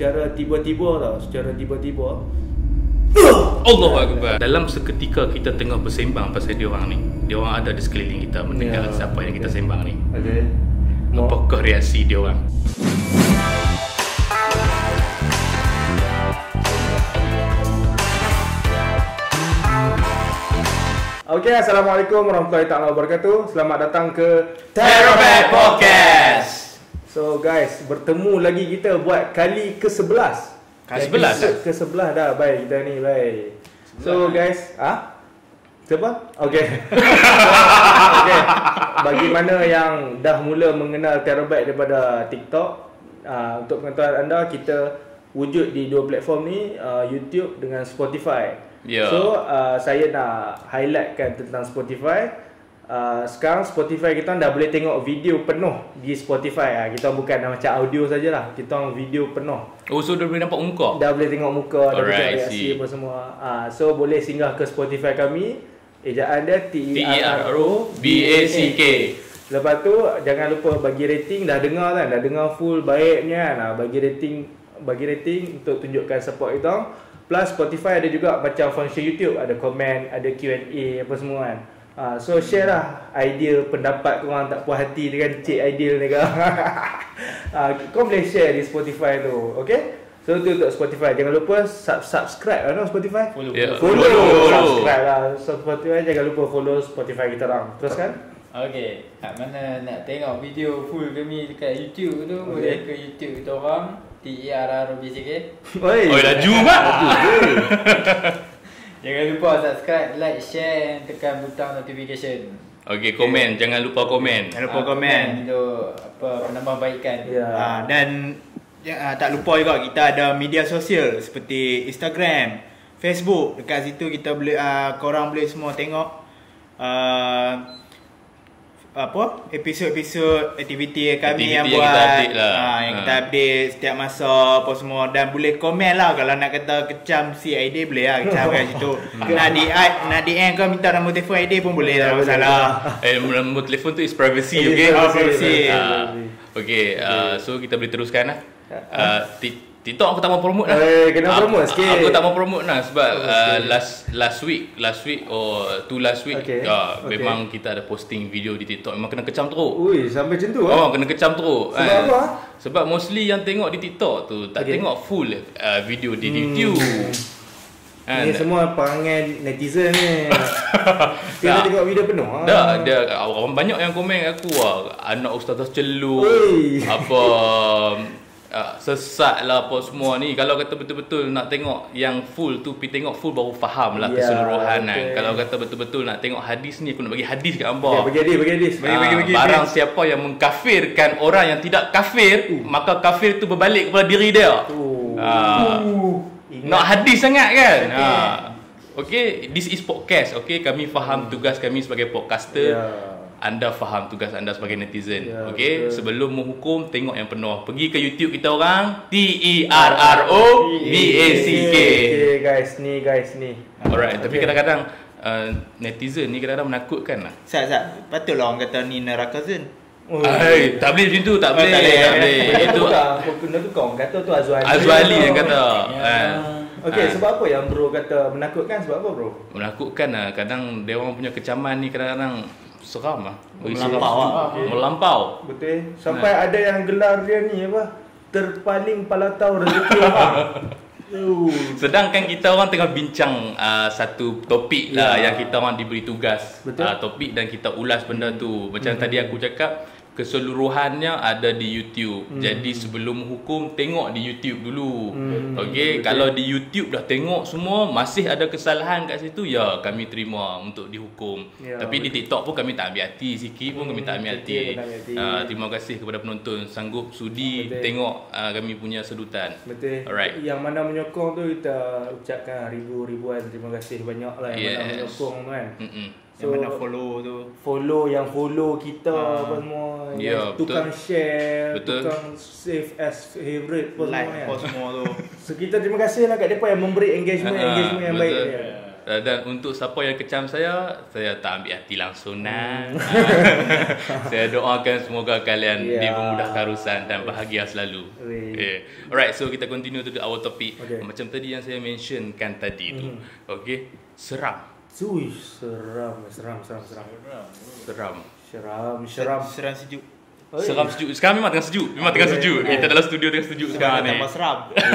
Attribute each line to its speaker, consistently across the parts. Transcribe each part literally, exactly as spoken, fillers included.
Speaker 1: secara tiba-tiba tau, secara tiba-tiba.
Speaker 2: Allahu Akbar. Dalam seketika kita tengah bersembang pasal dia orang ni, dia orang ada di sekeliling kita mendengar yeah. siapa yang kita sembang ni.
Speaker 1: Okey.
Speaker 2: Apakah reaksi dia orang?
Speaker 1: Okey, Assalamualaikum warahmatullahi taala wabarakatuh. Selamat datang ke
Speaker 2: Terabat Podcast.
Speaker 1: So guys, bertemu lagi kita buat kali ke sebelas.
Speaker 2: Kali sebelas
Speaker 1: ke sebelas dah, baik kita ni, baik. So guys, ah? Siapa? Okey. Okey. Bagi mana yang dah mula mengenal Terabat daripada TikTok, uh, untuk pengetahuan anda, kita wujud di dua platform ni, uh, YouTube dengan Spotify.
Speaker 2: Yeah.
Speaker 1: So uh, saya nak highlightkan tentang Spotify. uh, Sekarang Spotify kita dah boleh tengok video penuh di Spotify. uh, Kita bukan macam audio sajalah, kita orang video penuh.
Speaker 2: Oh, so dah boleh nampak muka?
Speaker 1: Dah boleh tengok muka, dah boleh tengok
Speaker 2: Alright,
Speaker 1: reaksi
Speaker 2: see.
Speaker 1: apa semua. uh, So boleh singgah ke Spotify kami. Ejaan dia T E R R O
Speaker 2: B A C K.
Speaker 1: Lepas tu jangan lupa bagi rating. Dah dengar kan, dah dengar full baiknya kan. uh, Bagi rating, bagi rating untuk tunjukkan support kita. Plus Spotify ada juga macam function YouTube, ada komen, ada Q and A apa semua kan. Uh, so share lah idea, pendapat korang tak puas hati dengan Cik Aidil ni kan. uh, Kau boleh share di Spotify tu, okay? So tu untuk Spotify. Jangan lupa sub subscribe lah no, Spotify.
Speaker 2: Follow. Yeah.
Speaker 1: Follow,
Speaker 2: Follow.
Speaker 1: subscribe lah. So Spotify jangan lupa follow Spotify kita orang. Teruskan.
Speaker 3: Okey, kat mana nak tengok video full kami dekat YouTube tu, okay. Boleh ke YouTube kita orang T E R R O B C K.
Speaker 1: Oi,
Speaker 2: oh laju mak.
Speaker 3: Jangan lupa subscribe, like, share, tekan butang notification.
Speaker 2: Okey, komen, okay. Jangan lupa komen.
Speaker 3: Jangan lupa uh, komen untuk apa penambahbaikan.
Speaker 1: Ya.
Speaker 4: Uh, dan ya, uh, tak lupa juga kita ada media sosial seperti Instagram, Facebook. Dekat situ kita boleh uh, korang boleh semua tengok uh, apa episod-episod aktiviti kami
Speaker 2: Activity
Speaker 4: yang
Speaker 2: yang
Speaker 4: buat
Speaker 2: kita update lah.
Speaker 4: ha, yang
Speaker 2: ha.
Speaker 4: kita update setiap masa apa semua. Dan boleh komen lah kalau nak kata kecam si I D, boleh lah kecam kat situ. Nak di nak D M kau minta nombor telefon I D pun boleh, tak ada masalah.
Speaker 2: Eh, nombor telefon tu is privacy,
Speaker 1: Eh,
Speaker 2: okay?
Speaker 1: privacy,
Speaker 4: privacy.
Speaker 2: Ah, okay, uh, so kita boleh teruskan lah. Uh, TikTok aku tak mau promote lah.
Speaker 1: Eh, kena promote
Speaker 2: aku,
Speaker 1: sikit.
Speaker 2: Aku tak mau promote lah sebab uh, last last week, last week or two last week,
Speaker 1: okay.
Speaker 2: uh,
Speaker 1: Okay.
Speaker 2: memang kita ada posting video di TikTok. Memang kena kecam teruk.
Speaker 1: Ui, sampai macam tu
Speaker 2: Oh,
Speaker 1: ah.
Speaker 2: kena kecam teruk.
Speaker 1: Sebab
Speaker 2: kan?
Speaker 1: apa?
Speaker 2: Sebab mostly yang tengok di TikTok tu tak
Speaker 1: Okay.
Speaker 2: tengok full uh, video di
Speaker 1: Hmm.
Speaker 2: YouTube. Kan?
Speaker 1: Ni semua perangai netizen ni. Kita
Speaker 2: Tak.
Speaker 1: tengok video penuh ah.
Speaker 2: Dah, dia orang banyak yang komen kat aku lah. Anak ustazah celuk.
Speaker 1: Oi.
Speaker 2: Apa uh, sesat lah apa semua ni. Kalau kata betul-betul nak tengok yang full tu, pergi tengok full baru faham lah
Speaker 1: Ya,
Speaker 2: keseluruhan kan.
Speaker 1: betul.
Speaker 2: Kalau kata betul-betul nak tengok hadis ni, aku nak bagi hadis kat hamba.
Speaker 1: Okay, bagi hadis, bagi hadis.
Speaker 2: Ah, barang siapa yang mengkafirkan orang yang tidak kafir, uh. maka kafir tu berbalik kepada diri dia.
Speaker 1: Uh.
Speaker 2: Ah.
Speaker 1: Uh.
Speaker 2: Nak hadis sangat kan?
Speaker 1: Okay.
Speaker 2: Ha. Okay, this is podcast. Okay, kami faham hmm. tugas kami sebagai podcaster.
Speaker 1: Yeah.
Speaker 2: Anda faham tugas anda sebagai netizen.
Speaker 1: Yeah,
Speaker 2: okay,
Speaker 1: betul.
Speaker 2: sebelum menghukum, tengok yang penuh. Pergi ke YouTube kita orang, T E R R O B A C K.
Speaker 1: Okay guys, ni guys ni.
Speaker 2: Alright, tapi
Speaker 1: Okay.
Speaker 2: kadang-kadang uh, netizen ni kadang-kadang menakutkan lah.
Speaker 4: Sat sat, patutlah orang kata ni neraka Zen.
Speaker 1: Oh,
Speaker 2: Ay, tak boleh macam tu, tak boleh,
Speaker 4: tak boleh,
Speaker 2: tak boleh. Itu
Speaker 1: Kena tu kau kata tu Azwali.
Speaker 2: Azwali yang kata.
Speaker 3: Ya.
Speaker 2: eh.
Speaker 1: Okey,
Speaker 2: Ah.
Speaker 1: sebab apa yang bro kata menakutkan? Sebab apa bro?
Speaker 2: Menakutkan lah. Kadang dia orang punya kecaman ni kadang-kadang seram lah.
Speaker 4: Melampau lah.
Speaker 1: Okay.
Speaker 2: Melampau.
Speaker 1: Betul. Sampai ada yang gelar dia ni apa? Terpaling palatau rezeki orang. Uh.
Speaker 2: Sedangkan kita orang tengah bincang uh, satu topik lah
Speaker 1: Ya.
Speaker 2: yang kita orang diberi tugas.
Speaker 1: Betul.
Speaker 2: Uh, topik dan kita ulas benda tu. Macam
Speaker 1: Hmm.
Speaker 2: tadi aku cakap, keseluruhannya ada di YouTube.
Speaker 1: Hmm.
Speaker 2: Jadi sebelum hukum, tengok di YouTube dulu.
Speaker 1: Hmm.
Speaker 2: Okey,
Speaker 1: Betul.
Speaker 2: kalau di YouTube dah tengok semua masih ada kesalahan kat situ, ya kami terima untuk dihukum.
Speaker 1: Ya,
Speaker 2: Tapi di
Speaker 1: betul.
Speaker 2: TikTok pun kami tak ambil hati, sikit pun kami tak ambil
Speaker 1: Hmm,
Speaker 2: hati.
Speaker 1: sikit pun tak ambil hati.
Speaker 2: Uh, terima kasih kepada penonton sanggup sudi
Speaker 1: Betul.
Speaker 2: tengok uh, kami punya sedutan.
Speaker 1: Betul.
Speaker 2: Alright.
Speaker 1: Yang mana menyokong tu kita ucapkan ribu-ribuan terima kasih banyak lah yang mana
Speaker 2: Yes.
Speaker 1: menyokong tu kan.
Speaker 2: Mm-mm.
Speaker 4: Yang mana follow tu.
Speaker 1: Follow yang follow kita
Speaker 4: Ah.
Speaker 1: apa semua.
Speaker 2: Ya,
Speaker 1: Yang tukang share,
Speaker 2: Betul.
Speaker 1: tukang save as favorite apa
Speaker 4: Like
Speaker 1: semua
Speaker 4: apa
Speaker 1: kan.
Speaker 4: semua tu.
Speaker 1: So kita terima kasih lah kat depa yang memberi engagement
Speaker 2: Ah,
Speaker 1: engagement yang
Speaker 2: betul.
Speaker 1: baik ni.
Speaker 2: Uh, dan untuk siapa yang kecam saya, saya tak ambil hati langsung nah.
Speaker 1: Hmm.
Speaker 2: Saya doakan semoga kalian
Speaker 1: Ya.
Speaker 2: dimudahkan urusan dan bahagia selalu.
Speaker 1: Weh.
Speaker 2: Okay. Alright, so kita continue to the our topic.
Speaker 1: Okay.
Speaker 2: Macam tadi yang saya mentionkan tadi tu. Okay, seram.
Speaker 1: Ui, seram, seram, seram, seram.
Speaker 2: Seram.
Speaker 1: Seram, seram.
Speaker 4: Seram sejuk.
Speaker 1: Oi.
Speaker 2: Seram sejuk. Sekarang memang tengah sejuk. Memang tengah
Speaker 1: Okay.
Speaker 2: sejuk.
Speaker 1: Okay.
Speaker 2: Kita dalam studio tengah sejuk sekarang ni.
Speaker 4: Tambah seram.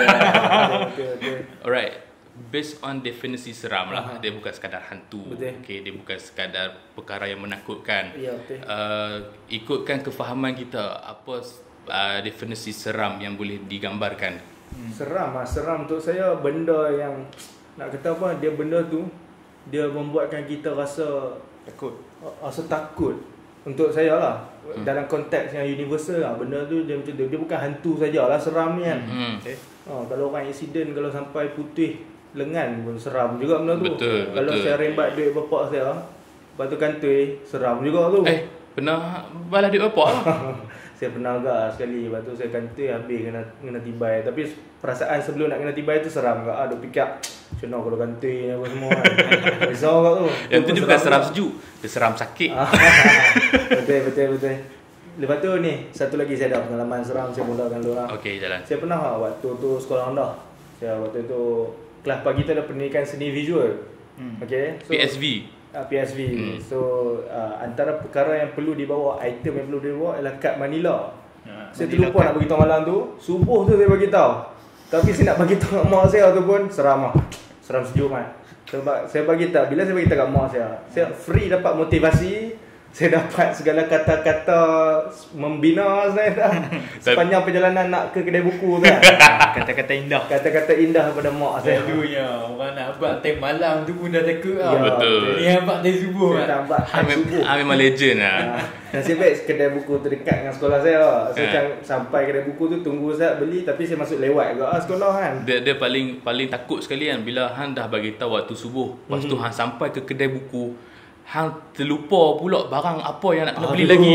Speaker 1: Ya, betul, betul.
Speaker 2: Alright. Based on definisi seram lah,
Speaker 1: Aha.
Speaker 2: dia bukan sekadar hantu.
Speaker 1: Betul.
Speaker 2: Okay, dia bukan sekadar perkara yang menakutkan.
Speaker 1: Ya, betul.
Speaker 2: Uh, ikutkan kefahaman kita, apa uh, definisi seram yang boleh digambarkan?
Speaker 1: Seram ah, seram untuk saya benda yang nak kata apa, dia benda tu dia membuatkan kita rasa
Speaker 4: Takut.
Speaker 1: rasa takut. Untuk saya lah, hmm. dalam konteks yang universal lah, benda tu dia macam tu. Dia bukan hantu sajalah seram ni kan.
Speaker 2: Hmm.
Speaker 4: Okay.
Speaker 1: Ha, kalau orang insiden, kalau sampai putih lengan pun seram juga benda tu.
Speaker 2: Betul,
Speaker 1: Kalau
Speaker 2: betul.
Speaker 1: saya rembat duit bapak saya, lepas tu kantoi, seram juga tu.
Speaker 2: Eh, pernah balas duit bapak lah.
Speaker 1: Saya pernah agak sekali, lepas tu saya kantoi habis kena kena tibai. Tapi perasaan sebelum nak kena tibai tu seram agak. Ah, duk fikir, macam mana kalau kantoi ni apa semua kan. Risau agak tu.
Speaker 2: Yang tu
Speaker 1: pun
Speaker 2: dia bukan seram
Speaker 1: juga.
Speaker 2: sejuk, dia seram sakit.
Speaker 1: Ah, betul, betul, betul. Lepas tu ni, satu lagi saya ada pengalaman seram, saya mulakan dulu lah.
Speaker 2: Okey, jalan.
Speaker 1: Saya pernah lah, waktu tu sekolah rendah. Saya waktu tu, kelas pagi tu ada pendidikan seni visual.
Speaker 4: Hmm.
Speaker 1: Okay, so,
Speaker 2: P S V.
Speaker 1: Uh, P S V.
Speaker 2: Hmm.
Speaker 1: So uh, antara perkara yang perlu dibawa, item yang perlu dibawa adalah kad Manila.
Speaker 4: Ha,
Speaker 1: Saya
Speaker 4: Manila
Speaker 1: terlupa
Speaker 4: kad.
Speaker 1: nak bagi tahu malam tu. Subuh tu saya bagi tahu. Tapi saya nak bagi tahu kat mak saya tu pun seram ah. Seram sejuk mat. Sebab saya bagi tahu, bila saya bagi tahu kat mak saya, saya free dapat motivasi, saya dapat segala kata-kata membina saya dah. Sepanjang perjalanan nak ke kedai buku tu kan.
Speaker 4: Kata-kata indah.
Speaker 1: Kata-kata indah pada mak saya.
Speaker 3: Selalunya orang nak abang time malam tu pun dah takut
Speaker 1: Ya,
Speaker 3: tau.
Speaker 2: betul.
Speaker 3: Ni abang time subuh
Speaker 1: Saya
Speaker 3: kan.
Speaker 1: nak buat
Speaker 2: Ah,
Speaker 1: time
Speaker 2: mem-
Speaker 1: subuh.
Speaker 2: ah, memang legend lah.
Speaker 1: Ha, nasib baik kedai buku terdekat dengan sekolah saya. Saya
Speaker 2: Ha.
Speaker 1: macam sampai kedai buku tu tunggu saya beli, tapi saya masuk lewat juga ah, sekolah kan.
Speaker 2: Dia, dia paling paling takut sekali kan bila hang dah bagi tahu waktu subuh. Lepas tu hang sampai ke kedai buku, hang terlupa pula barang apa yang nak kena beli
Speaker 1: Aduh.
Speaker 2: lagi.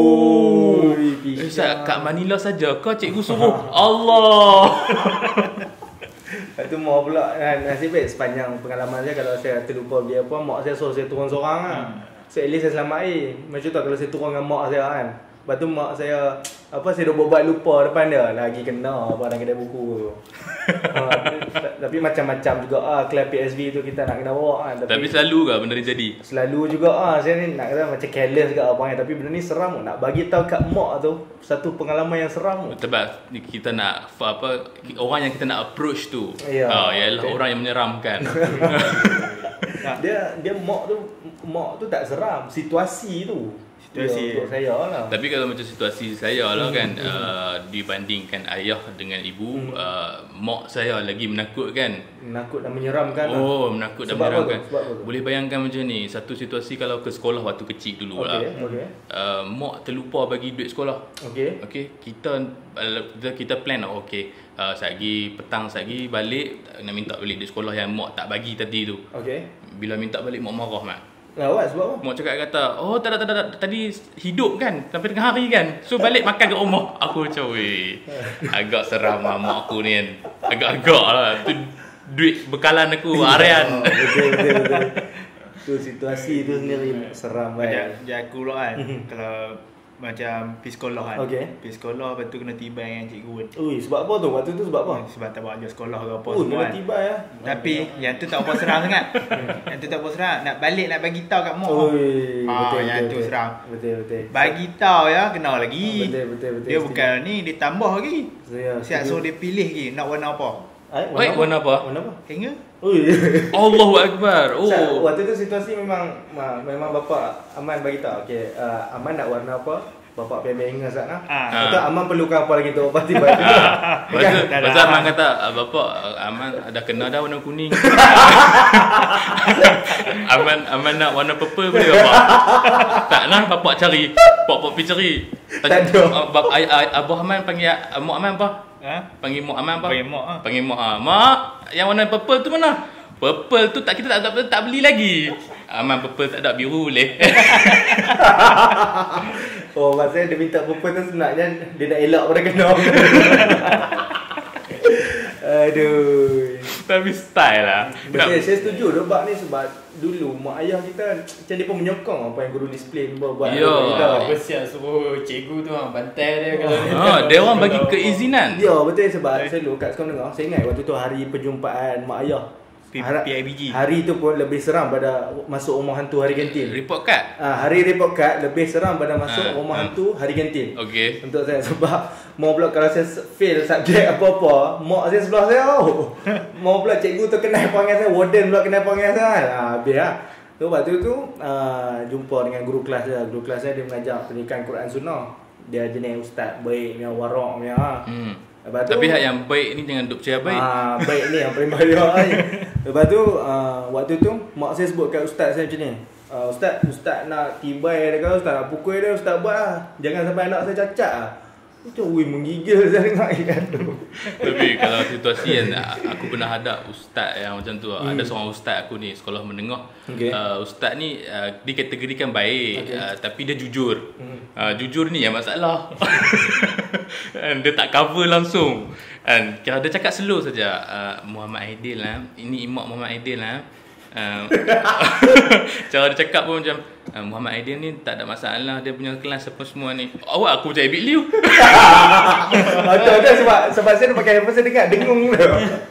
Speaker 2: Oh.
Speaker 1: Ui,
Speaker 2: Eh,
Speaker 1: pisang.
Speaker 2: Ustaz, kat Manila saja ke cikgu suruh? Allah.
Speaker 1: Lepas tu mak pula kan, nasib baik sepanjang pengalaman saya kalau saya terlupa beli apa, mak saya suruh saya turun seorang lah. So at least saya selamat air. Macam tu kalau saya turun dengan mak saya kan. Lepas tu mak saya, apa saya dah buat lupa depan dia, lagi kena apa dalam kedai buku tu. Ha, tapi, tapi macam-macam juga ah kelas P S V tu kita nak kena bawa kan.
Speaker 2: Tapi selalu ke benda ni jadi?
Speaker 1: Selalu juga ah saya ni nak kata macam careless juga abang, tapi benda ni seram. Nak bagi tahu kat mak tu satu pengalaman yang seram.
Speaker 2: Sebab ni kita nak fa- apa orang yang kita nak approach tu.
Speaker 1: Ya,
Speaker 2: Ah, ialah
Speaker 1: betul.
Speaker 2: orang yang menyeramkan.
Speaker 1: Dia dia mak tu mak tu tak seram, situasi tu.
Speaker 4: Situasi.
Speaker 1: Ya, untuk saya lah.
Speaker 2: Tapi kalau macam situasi saya lah kan, uh, dibandingkan ayah dengan ibu, uh, mak saya lagi menakutkan.
Speaker 1: Menakut dan menyeramkan lah.
Speaker 2: Oh, menakut dan
Speaker 1: Sebab apa
Speaker 2: menyeramkan.
Speaker 1: tu? Sebab apa tu?
Speaker 2: Boleh bayangkan macam ni, satu situasi kalau ke sekolah waktu kecil dulu lah.
Speaker 1: Okey, okey.
Speaker 2: Uh, mak terlupa bagi duit sekolah.
Speaker 1: Okey.
Speaker 2: Okey, kita kita, kita plan oh, okey. Uh, sehari petang sehari balik nak minta balik duit sekolah yang mak tak bagi tadi tu.
Speaker 1: Okey.
Speaker 2: Bila minta balik mak marah mak.
Speaker 1: Lawat sebab apa?
Speaker 2: Mak cakap kata, "Oh, tak ada tak ada tadi hidup kan sampai tengah hari kan. So balik makan kat rumah." Aku macam, "Weh, agak seram lah mak aku ni kan. Agak-agak lah. Tu duit bekalan aku harian."
Speaker 1: Oh, betul betul betul. Tu situasi tu sendiri seram
Speaker 4: Macam
Speaker 1: kan.
Speaker 4: macam aku pula kan. Kalau macam pergi sekolah kan.
Speaker 1: Okey.
Speaker 4: Pergi sekolah lepas tu kena tiba dengan cikgu kan.
Speaker 1: Ui, sebab apa tu? Waktu tu sebab apa?
Speaker 4: Sebab tak bawa je sekolah ke apa
Speaker 1: Oh,
Speaker 4: semua
Speaker 1: kena
Speaker 4: kan.
Speaker 1: tiba ya.
Speaker 4: Tapi yang tu tak apa seram sangat. Yang tu tak apa seram. Nak balik nak bagi tahu kat mak.
Speaker 1: Ui,
Speaker 4: Ah,
Speaker 1: betul
Speaker 4: yang
Speaker 1: betul.
Speaker 4: tu
Speaker 1: betul.
Speaker 4: seram.
Speaker 1: Betul betul.
Speaker 4: Bagi tahu ya kena lagi.
Speaker 1: Ah, betul, betul, betul.
Speaker 4: Dia
Speaker 1: Setuju.
Speaker 4: bukan ni dia tambah lagi.
Speaker 1: Saya
Speaker 4: Siap suruh dia pilih lagi nak warna apa.
Speaker 1: Ai,
Speaker 2: Wait, warna apa?
Speaker 1: Warna apa?
Speaker 4: Hingga
Speaker 1: Ui.
Speaker 2: Allahu Akbar. Oh.
Speaker 1: Oh. Waktu tu situasi memang ma- memang bapak Aman bagi tahu. Okey, uh, Aman nak warna apa? Bapak pembeng ingat sana.
Speaker 4: Ah.
Speaker 1: Kata Aman perlukan apa lagi tu? Pasti tiba.
Speaker 2: Ah, Lepas tu,
Speaker 4: Dah, dah.
Speaker 2: lepas tu Aman kata, "Ah, Bapak, ah, Aman ada kena dah warna kuning." Aman Aman nak warna purple boleh Bapak? Tak lah, Bapak cari. Bapak pergi cari.
Speaker 1: Tak ada.
Speaker 2: Ah, bap- ay- ay- Abah Aman panggil ah, Mak Aman apa?
Speaker 4: Ha?
Speaker 2: Panggil Mak Aman apa?
Speaker 4: Panggil mak ah.
Speaker 2: Panggil Mak ah. Mak, yang warna purple tu mana? Purple tu tak kita tak, tak, tak beli lagi. Aman purple tak ada, biru boleh.
Speaker 1: Oh, maksudnya dia minta purple tu sebenarnya dia nak elak pada kena. Aduh.
Speaker 2: Tapi style lah.
Speaker 1: Betul, saya setuju Rebak ni sebab dulu mak ayah kita macam dia pun menyokong apa yang guru disiplin buat.
Speaker 2: Ya.
Speaker 3: Apa siap suruh cikgu tu hang bantai dia kalau dia.
Speaker 2: Ha, dia orang bagi keizinan.
Speaker 1: Ya, betul sebab selalu kat sekolah dengar. Saya ingat waktu tu hari perjumpaan mak ayah.
Speaker 4: P-
Speaker 1: Har-
Speaker 4: P I B G.
Speaker 1: Hari tu pun lebih seram pada masuk rumah hantu hari kantin.
Speaker 2: Report card.
Speaker 1: Ah, hari report card lebih seram pada masuk
Speaker 2: Ah,
Speaker 1: rumah
Speaker 2: ah.
Speaker 1: hantu hari kantin.
Speaker 2: Okey.
Speaker 1: Untuk saya sebab mau pula kalau saya fail subjek apa-apa, mak saya sebelah saya oh. Mau pula cikgu tu kenal panggil saya, warden pula kenal panggil saya. Ah, habis lah. So waktu tu uh, jumpa dengan guru kelas saya. Guru kelas saya dia mengajar pendidikan Quran Sunnah. Dia jenis ustaz baik punya, warak punya.
Speaker 2: Hmm.
Speaker 1: Lepas tu,
Speaker 2: Tapi hak yang baik ni jangan duk percaya baik.
Speaker 1: Ah, baik ni yang paling baik ni. Lepas tu uh, waktu tu mak saya sebut kat ustaz saya macam ni. Uh, ustaz, ustaz nak tibai dia kata, ustaz nak pukul dia, ustaz buat lah. Jangan sampai anak saya cacat lah. Macam weh menggigil saya dengar ikan tu.
Speaker 2: Tapi kalau situasi kan, aku pernah hadap ustaz yang macam tu.
Speaker 1: Hmm.
Speaker 2: Ada seorang ustaz aku ni sekolah menengah.
Speaker 1: Okey.
Speaker 2: Uh, ustaz ni uh, dikategorikan baik,
Speaker 1: Okey.
Speaker 2: uh, tapi dia jujur.
Speaker 1: Hmm.
Speaker 2: Uh, jujur ni yang masalah. And dia tak cover langsung. And kalau dia cakap slow saja, uh, Muhammad Aidil lah, ini Imak Muhammad Aidil lah. Uh, cara dia cakap pun macam uh, Muhammad Aidil ni tak ada masalah, dia punya kelas apa semua ni. Awak aku macam Abid Liu.
Speaker 1: Betul-betul sebab sebab saya nak pakai handphone saya dengar dengung tu.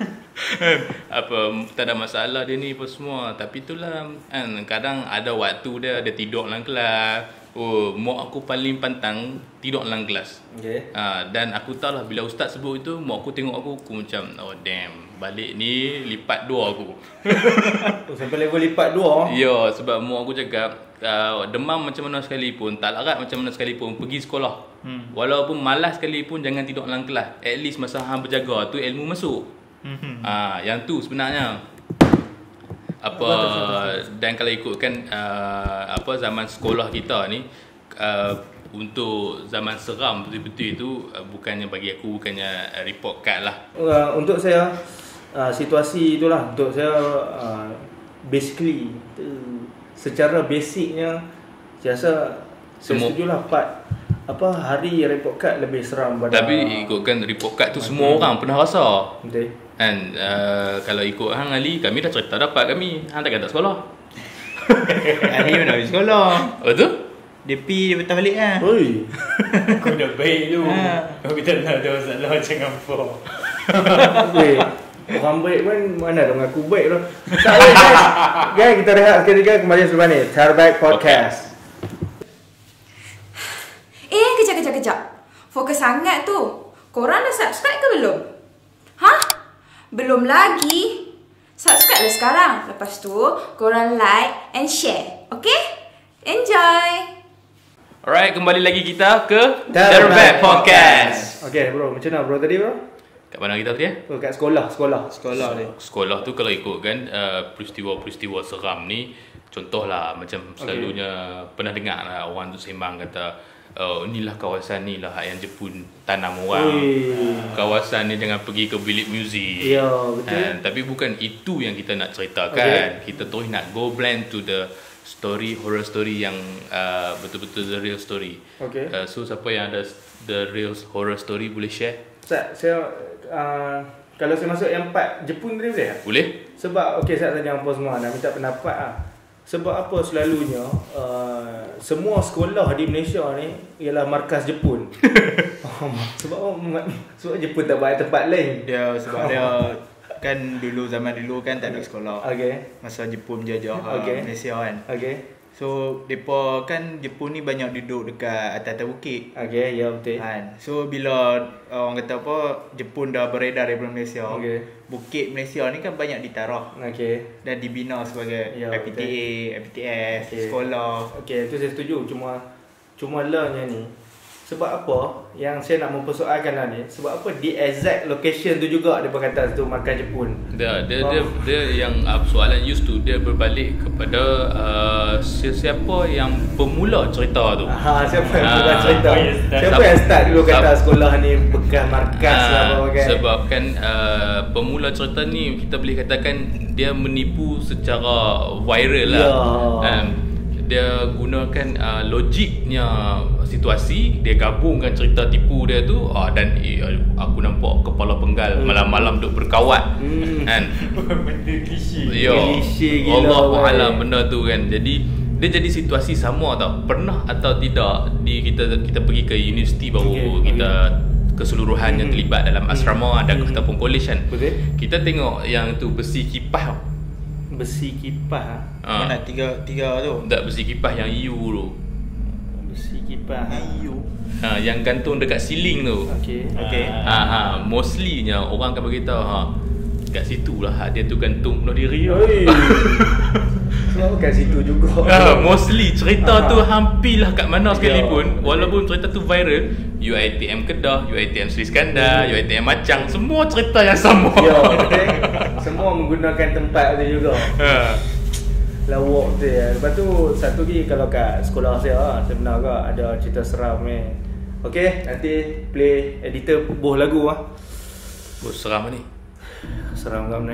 Speaker 2: Apa tak ada masalah dia ni apa semua, tapi itulah kan kadang ada waktu dia dia tidur dalam kelas. Oh, mak aku paling pantang tidur dalam kelas.
Speaker 1: Okey.
Speaker 2: Ha, dan aku tahu lah bila ustaz sebut itu, mak aku tengok aku, aku macam oh damn, balik ni lipat dua aku.
Speaker 1: Oh, sampai level lipat dua.
Speaker 2: Ya, sebab mak aku cakap uh, demam macam mana sekalipun, tak larat macam mana sekalipun, pergi sekolah. Hmm. Walaupun malas sekalipun jangan tidur dalam kelas. At least masa hang berjaga tu ilmu masuk. Hmm. Ah, yang tu sebenarnya. Apa dan kalau ikutkan uh, apa zaman sekolah kita ni uh, untuk zaman seram betul-betul itu uh, bukannya bagi aku bukannya uh, report card lah.
Speaker 1: Uh, untuk saya uh, situasi itulah untuk saya uh, basically uh, secara basicnya saya rasa saya
Speaker 2: Semua-
Speaker 1: setujulah part apa hari report card lebih seram pada.
Speaker 2: Tapi ikutkan report card tu semua orang pernah rasa.
Speaker 1: Betul.
Speaker 2: And uh, kalau ikut hang Ali, kami dah cerita dapat kami. Hang takkan tak sekolah.
Speaker 4: Ali mana pergi sekolah.
Speaker 2: Betul?
Speaker 4: Dia pi dia patah balik kan.
Speaker 1: Oi.
Speaker 3: Kau dah baik tu.
Speaker 4: Ha.
Speaker 3: Kau kita tak ada masalah jangan for.
Speaker 1: Weh, orang baik pun mana ada mengaku baik tu. Tak boleh guys. Guys, kita rehat sekejap kembali selepas ni. Terbaik podcast.
Speaker 5: Eh, kejap, kejap, kejap. Fokus sangat tu. Korang dah subscribe ke belum? Hah? Belum lagi? Subscribe lah sekarang. Lepas tu, korang like and share. Okay? Enjoy!
Speaker 2: Alright, kembali lagi kita ke
Speaker 1: Terbaik
Speaker 2: Terbaik Podcast.
Speaker 1: Okay bro, macam mana bro tadi bro?
Speaker 2: Kat mana kita tadi ya?
Speaker 1: Oh, kat sekolah, sekolah.
Speaker 4: Sekolah dia.
Speaker 2: Sekolah tu kalau ikutkan uh, peristiwa-peristiwa seram ni, contohlah macam selalunya pernah dengar lah orang tu sembang kata oh, inilah kawasan ni lah yang Jepun tanam orang.
Speaker 1: Ui.
Speaker 2: Kawasan ni jangan pergi ke bilik muzik.
Speaker 1: Ya, betul.
Speaker 2: And, tapi bukan itu yang kita nak ceritakan. Okay. Kita terus nak go blend to the story, horror story yang uh, betul-betul the real story.
Speaker 1: Okay.
Speaker 2: Uh, so siapa yang ada the real horror story boleh share?
Speaker 1: Ustaz, saya uh, kalau saya masuk yang part Jepun tadi boleh tak?
Speaker 2: Boleh?
Speaker 1: Sebab okey saya tanya apa semua nak minta pendapat ah. Sebab apa selalunya uh, semua sekolah di Malaysia ni ialah markas Jepun. sebab sebab Jepun tak buat tempat lain.
Speaker 4: Dia sebab dia kan dulu zaman dulu kan tak ada sekolah.
Speaker 1: Okey.
Speaker 4: Masa Jepun menjajah
Speaker 1: Okey.
Speaker 4: okay. Malaysia kan.
Speaker 1: Okey.
Speaker 4: So depa kan Jepun ni banyak duduk dekat atas-atas bukit.
Speaker 1: Okey, ya betul.
Speaker 4: Kan. So bila orang kata apa Jepun dah beredar daripada Malaysia.
Speaker 1: Okey.
Speaker 4: Bukit Malaysia ni kan banyak ditarah
Speaker 1: Okey.
Speaker 4: dan dibina sebagai
Speaker 1: Ya,
Speaker 4: I P T A, I P T S,
Speaker 1: Okey.
Speaker 4: sekolah.
Speaker 1: Okey, itu saya setuju. Cuma cuma lanya ni. Sebab apa yang saya nak mempersoalkan lah ni? Sebab apa di exact location tu juga dia berkata tu markas Jepun.
Speaker 2: Dia dia
Speaker 1: Oh.
Speaker 2: dia, dia yang uh, soalan used to dia berbalik kepada uh, sesiapa yang pemula cerita tu.
Speaker 1: Ha, siapa yang
Speaker 2: Ah,
Speaker 1: bukan cerita?
Speaker 3: oh, yes, that-
Speaker 1: Siapa
Speaker 2: Sab-
Speaker 1: yang start dulu kata
Speaker 2: Sab-
Speaker 1: sekolah ni bekas markas lah
Speaker 2: Ah,
Speaker 1: apa kan?
Speaker 2: sebab kan uh, pemula cerita ni kita boleh katakan dia menipu secara viral lah.
Speaker 1: Ya.
Speaker 2: Um, dia gunakan uh, logiknya situasi, dia gabungkan cerita tipu dia tu uh, dan eh, aku nampak kepala penggal malam-malam duk berkawat hmm. kan.
Speaker 3: Benda klise.
Speaker 2: Ya,
Speaker 1: Klise gila,
Speaker 2: Allahu
Speaker 1: weh.
Speaker 2: alam benda tu kan. Jadi dia jadi situasi sama tau. Pernah atau tidak di kita kita pergi ke universiti baru
Speaker 1: Okay,
Speaker 2: kita keseluruhannya
Speaker 1: Hmm.
Speaker 2: terlibat dalam asrama dan
Speaker 1: Hmm.
Speaker 2: ataupun college kan.
Speaker 1: Betul.
Speaker 2: Kita tengok yang tu besi kipas tau.
Speaker 1: Besi kipas
Speaker 2: Ha.
Speaker 1: ha.
Speaker 4: Mana tiga tiga tu?
Speaker 2: Tak besi kipas yang E U tu.
Speaker 1: Besi kipas ha.
Speaker 4: You.
Speaker 2: Ha, yang gantung dekat ceiling tu.
Speaker 1: Okey.
Speaker 4: Okay.
Speaker 2: Ha, ha, mostlynya orang akan beritahu ha, kat situ lah hak dia tu gantung bunuh diri.
Speaker 1: Oi. Semua kat situ juga.
Speaker 2: Ha, mostly cerita tu hampirlah kat mana sekalipun,
Speaker 1: Ya.
Speaker 2: walaupun cerita tu viral, U I T M Kedah, U I T M Sri Skandar, U I T M Macang, semua cerita yang sama.
Speaker 1: Ya, betul. Semua menggunakan tempat tu juga.
Speaker 2: Ha.
Speaker 1: Lawak tu ya. Lepas tu satu lagi kalau kat sekolah saya lah, sebenar ke ada cerita seram ni. Okey, nanti play editor buh lagu ah.
Speaker 2: Oh, seram ni.
Speaker 1: Seram kam ni.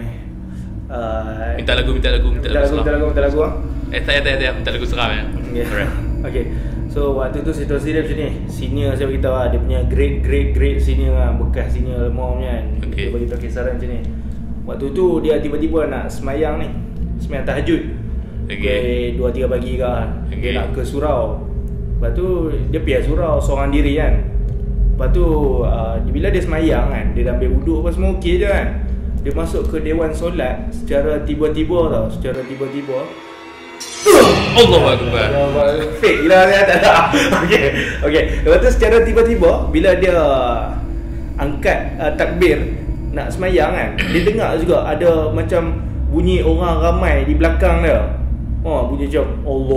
Speaker 1: Uh,
Speaker 2: Minta lagu, minta lagu, minta,
Speaker 1: minta lagu, minta lagu, minta lagu ah.
Speaker 2: Eh, tak, tak, tak, minta lagu seram ya.
Speaker 1: Yeah.
Speaker 2: Alright.
Speaker 1: Okay. So waktu tu situasi dia macam ni. Senior saya beritahu lah, dia punya great great great senior lah, bekas senior lemah punya kan.
Speaker 2: Okay.
Speaker 1: Dia beritahu kisah dia macam ni. Waktu tu dia tiba-tiba nak semayang ni, semayang tahajud.
Speaker 2: Okay.
Speaker 1: dua tiga pagi ke kan.
Speaker 2: Okay.
Speaker 1: Dia nak ke surau. Lepas tu dia pergi surau seorang diri kan. Lepas tu uh, bila dia semayang kan, dia dah ambil wuduk apa semua okey je kan. Dia masuk ke dewan solat secara tiba-tiba tau, secara tiba-tiba.
Speaker 2: Allahu Akbar.
Speaker 1: Fake gila dia tak ada. Okey. Okey. Lepas tu secara tiba-tiba bila dia angkat uh, takbir nak semayang kan, dia dengar juga ada macam bunyi orang ramai di belakang dia. Oh, bunyi macam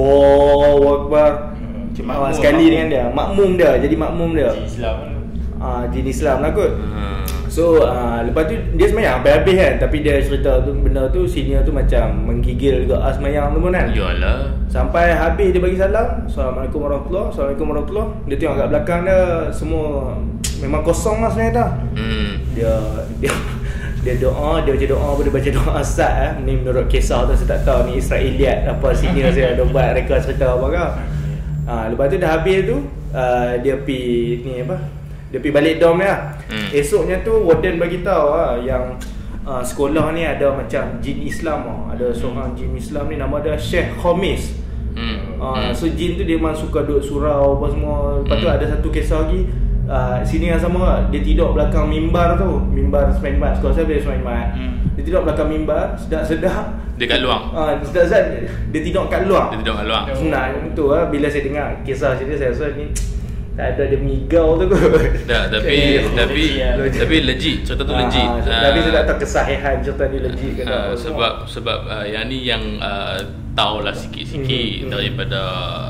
Speaker 1: Allahu Akbar.
Speaker 4: Cuma
Speaker 1: Ah, sekali dengan dia, makmum dia, jadi makmum dia.
Speaker 3: Islam kan.
Speaker 1: Ah, jin Islam lah kot.
Speaker 2: Ha.
Speaker 1: So uh, lepas tu dia semayang habis-habis kan. Tapi dia cerita tu benda tu senior tu macam menggigil juga ah, semayang tu pun kan.
Speaker 2: Yalah.
Speaker 1: Sampai habis dia bagi salam, Assalamualaikum warahmatullahi Assalamualaikum warahmatullahi. Dia tengok kat belakang dia semua memang kosong lah sebenarnya dah.
Speaker 2: Hmm.
Speaker 1: Dia dia dia doa, dia baca doa, dia baca doa asal eh. Ni menurut kisah tu saya tak tahu ni Israeliat apa senior saya ada buat reka cerita apa ke. Ha, lepas tu dah habis tu uh, dia pi ni apa? Dia pergi balik dorm dia.
Speaker 2: Hmm.
Speaker 1: Esoknya tu warden bagi tahu ah yang uh, sekolah ni ada macam jin Islam ah. Ada seorang jin Islam ni nama dia Sheikh Khamis.
Speaker 2: Hmm.
Speaker 1: Uh,
Speaker 2: Hmm.
Speaker 1: so jin tu dia memang suka duduk surau apa semua. Lepas tu
Speaker 2: Hmm.
Speaker 1: ada satu kisah lagi uh, sini yang sama dia tidur belakang mimbar tu. Mimbar semain Jumaat. Sekolah saya boleh semain Jumaat.
Speaker 4: Hmm.
Speaker 1: Dia tidur belakang mimbar, sedap-sedap.
Speaker 2: Dia kat luang.
Speaker 1: Ah, uh, sedap-sedap dia tidur kat luar.
Speaker 2: Dia tidur kat luang.
Speaker 1: Senang tu lah. Bila saya dengar kisah cerita saya rasa ni tak ada dia migau tu kot.
Speaker 2: Tak, tapi
Speaker 1: Okay.
Speaker 2: tapi
Speaker 1: Legit.
Speaker 2: tapi legit, cerita tu
Speaker 1: Ah,
Speaker 2: legit.
Speaker 1: Tapi
Speaker 2: Ah,
Speaker 1: saya tak tahu kesahihan cerita ni legit ke tak.
Speaker 2: Uh, sebab sebab uh, yang ni yang uh, tahulah sikit-sikit
Speaker 1: Hmm, hmm.
Speaker 2: daripada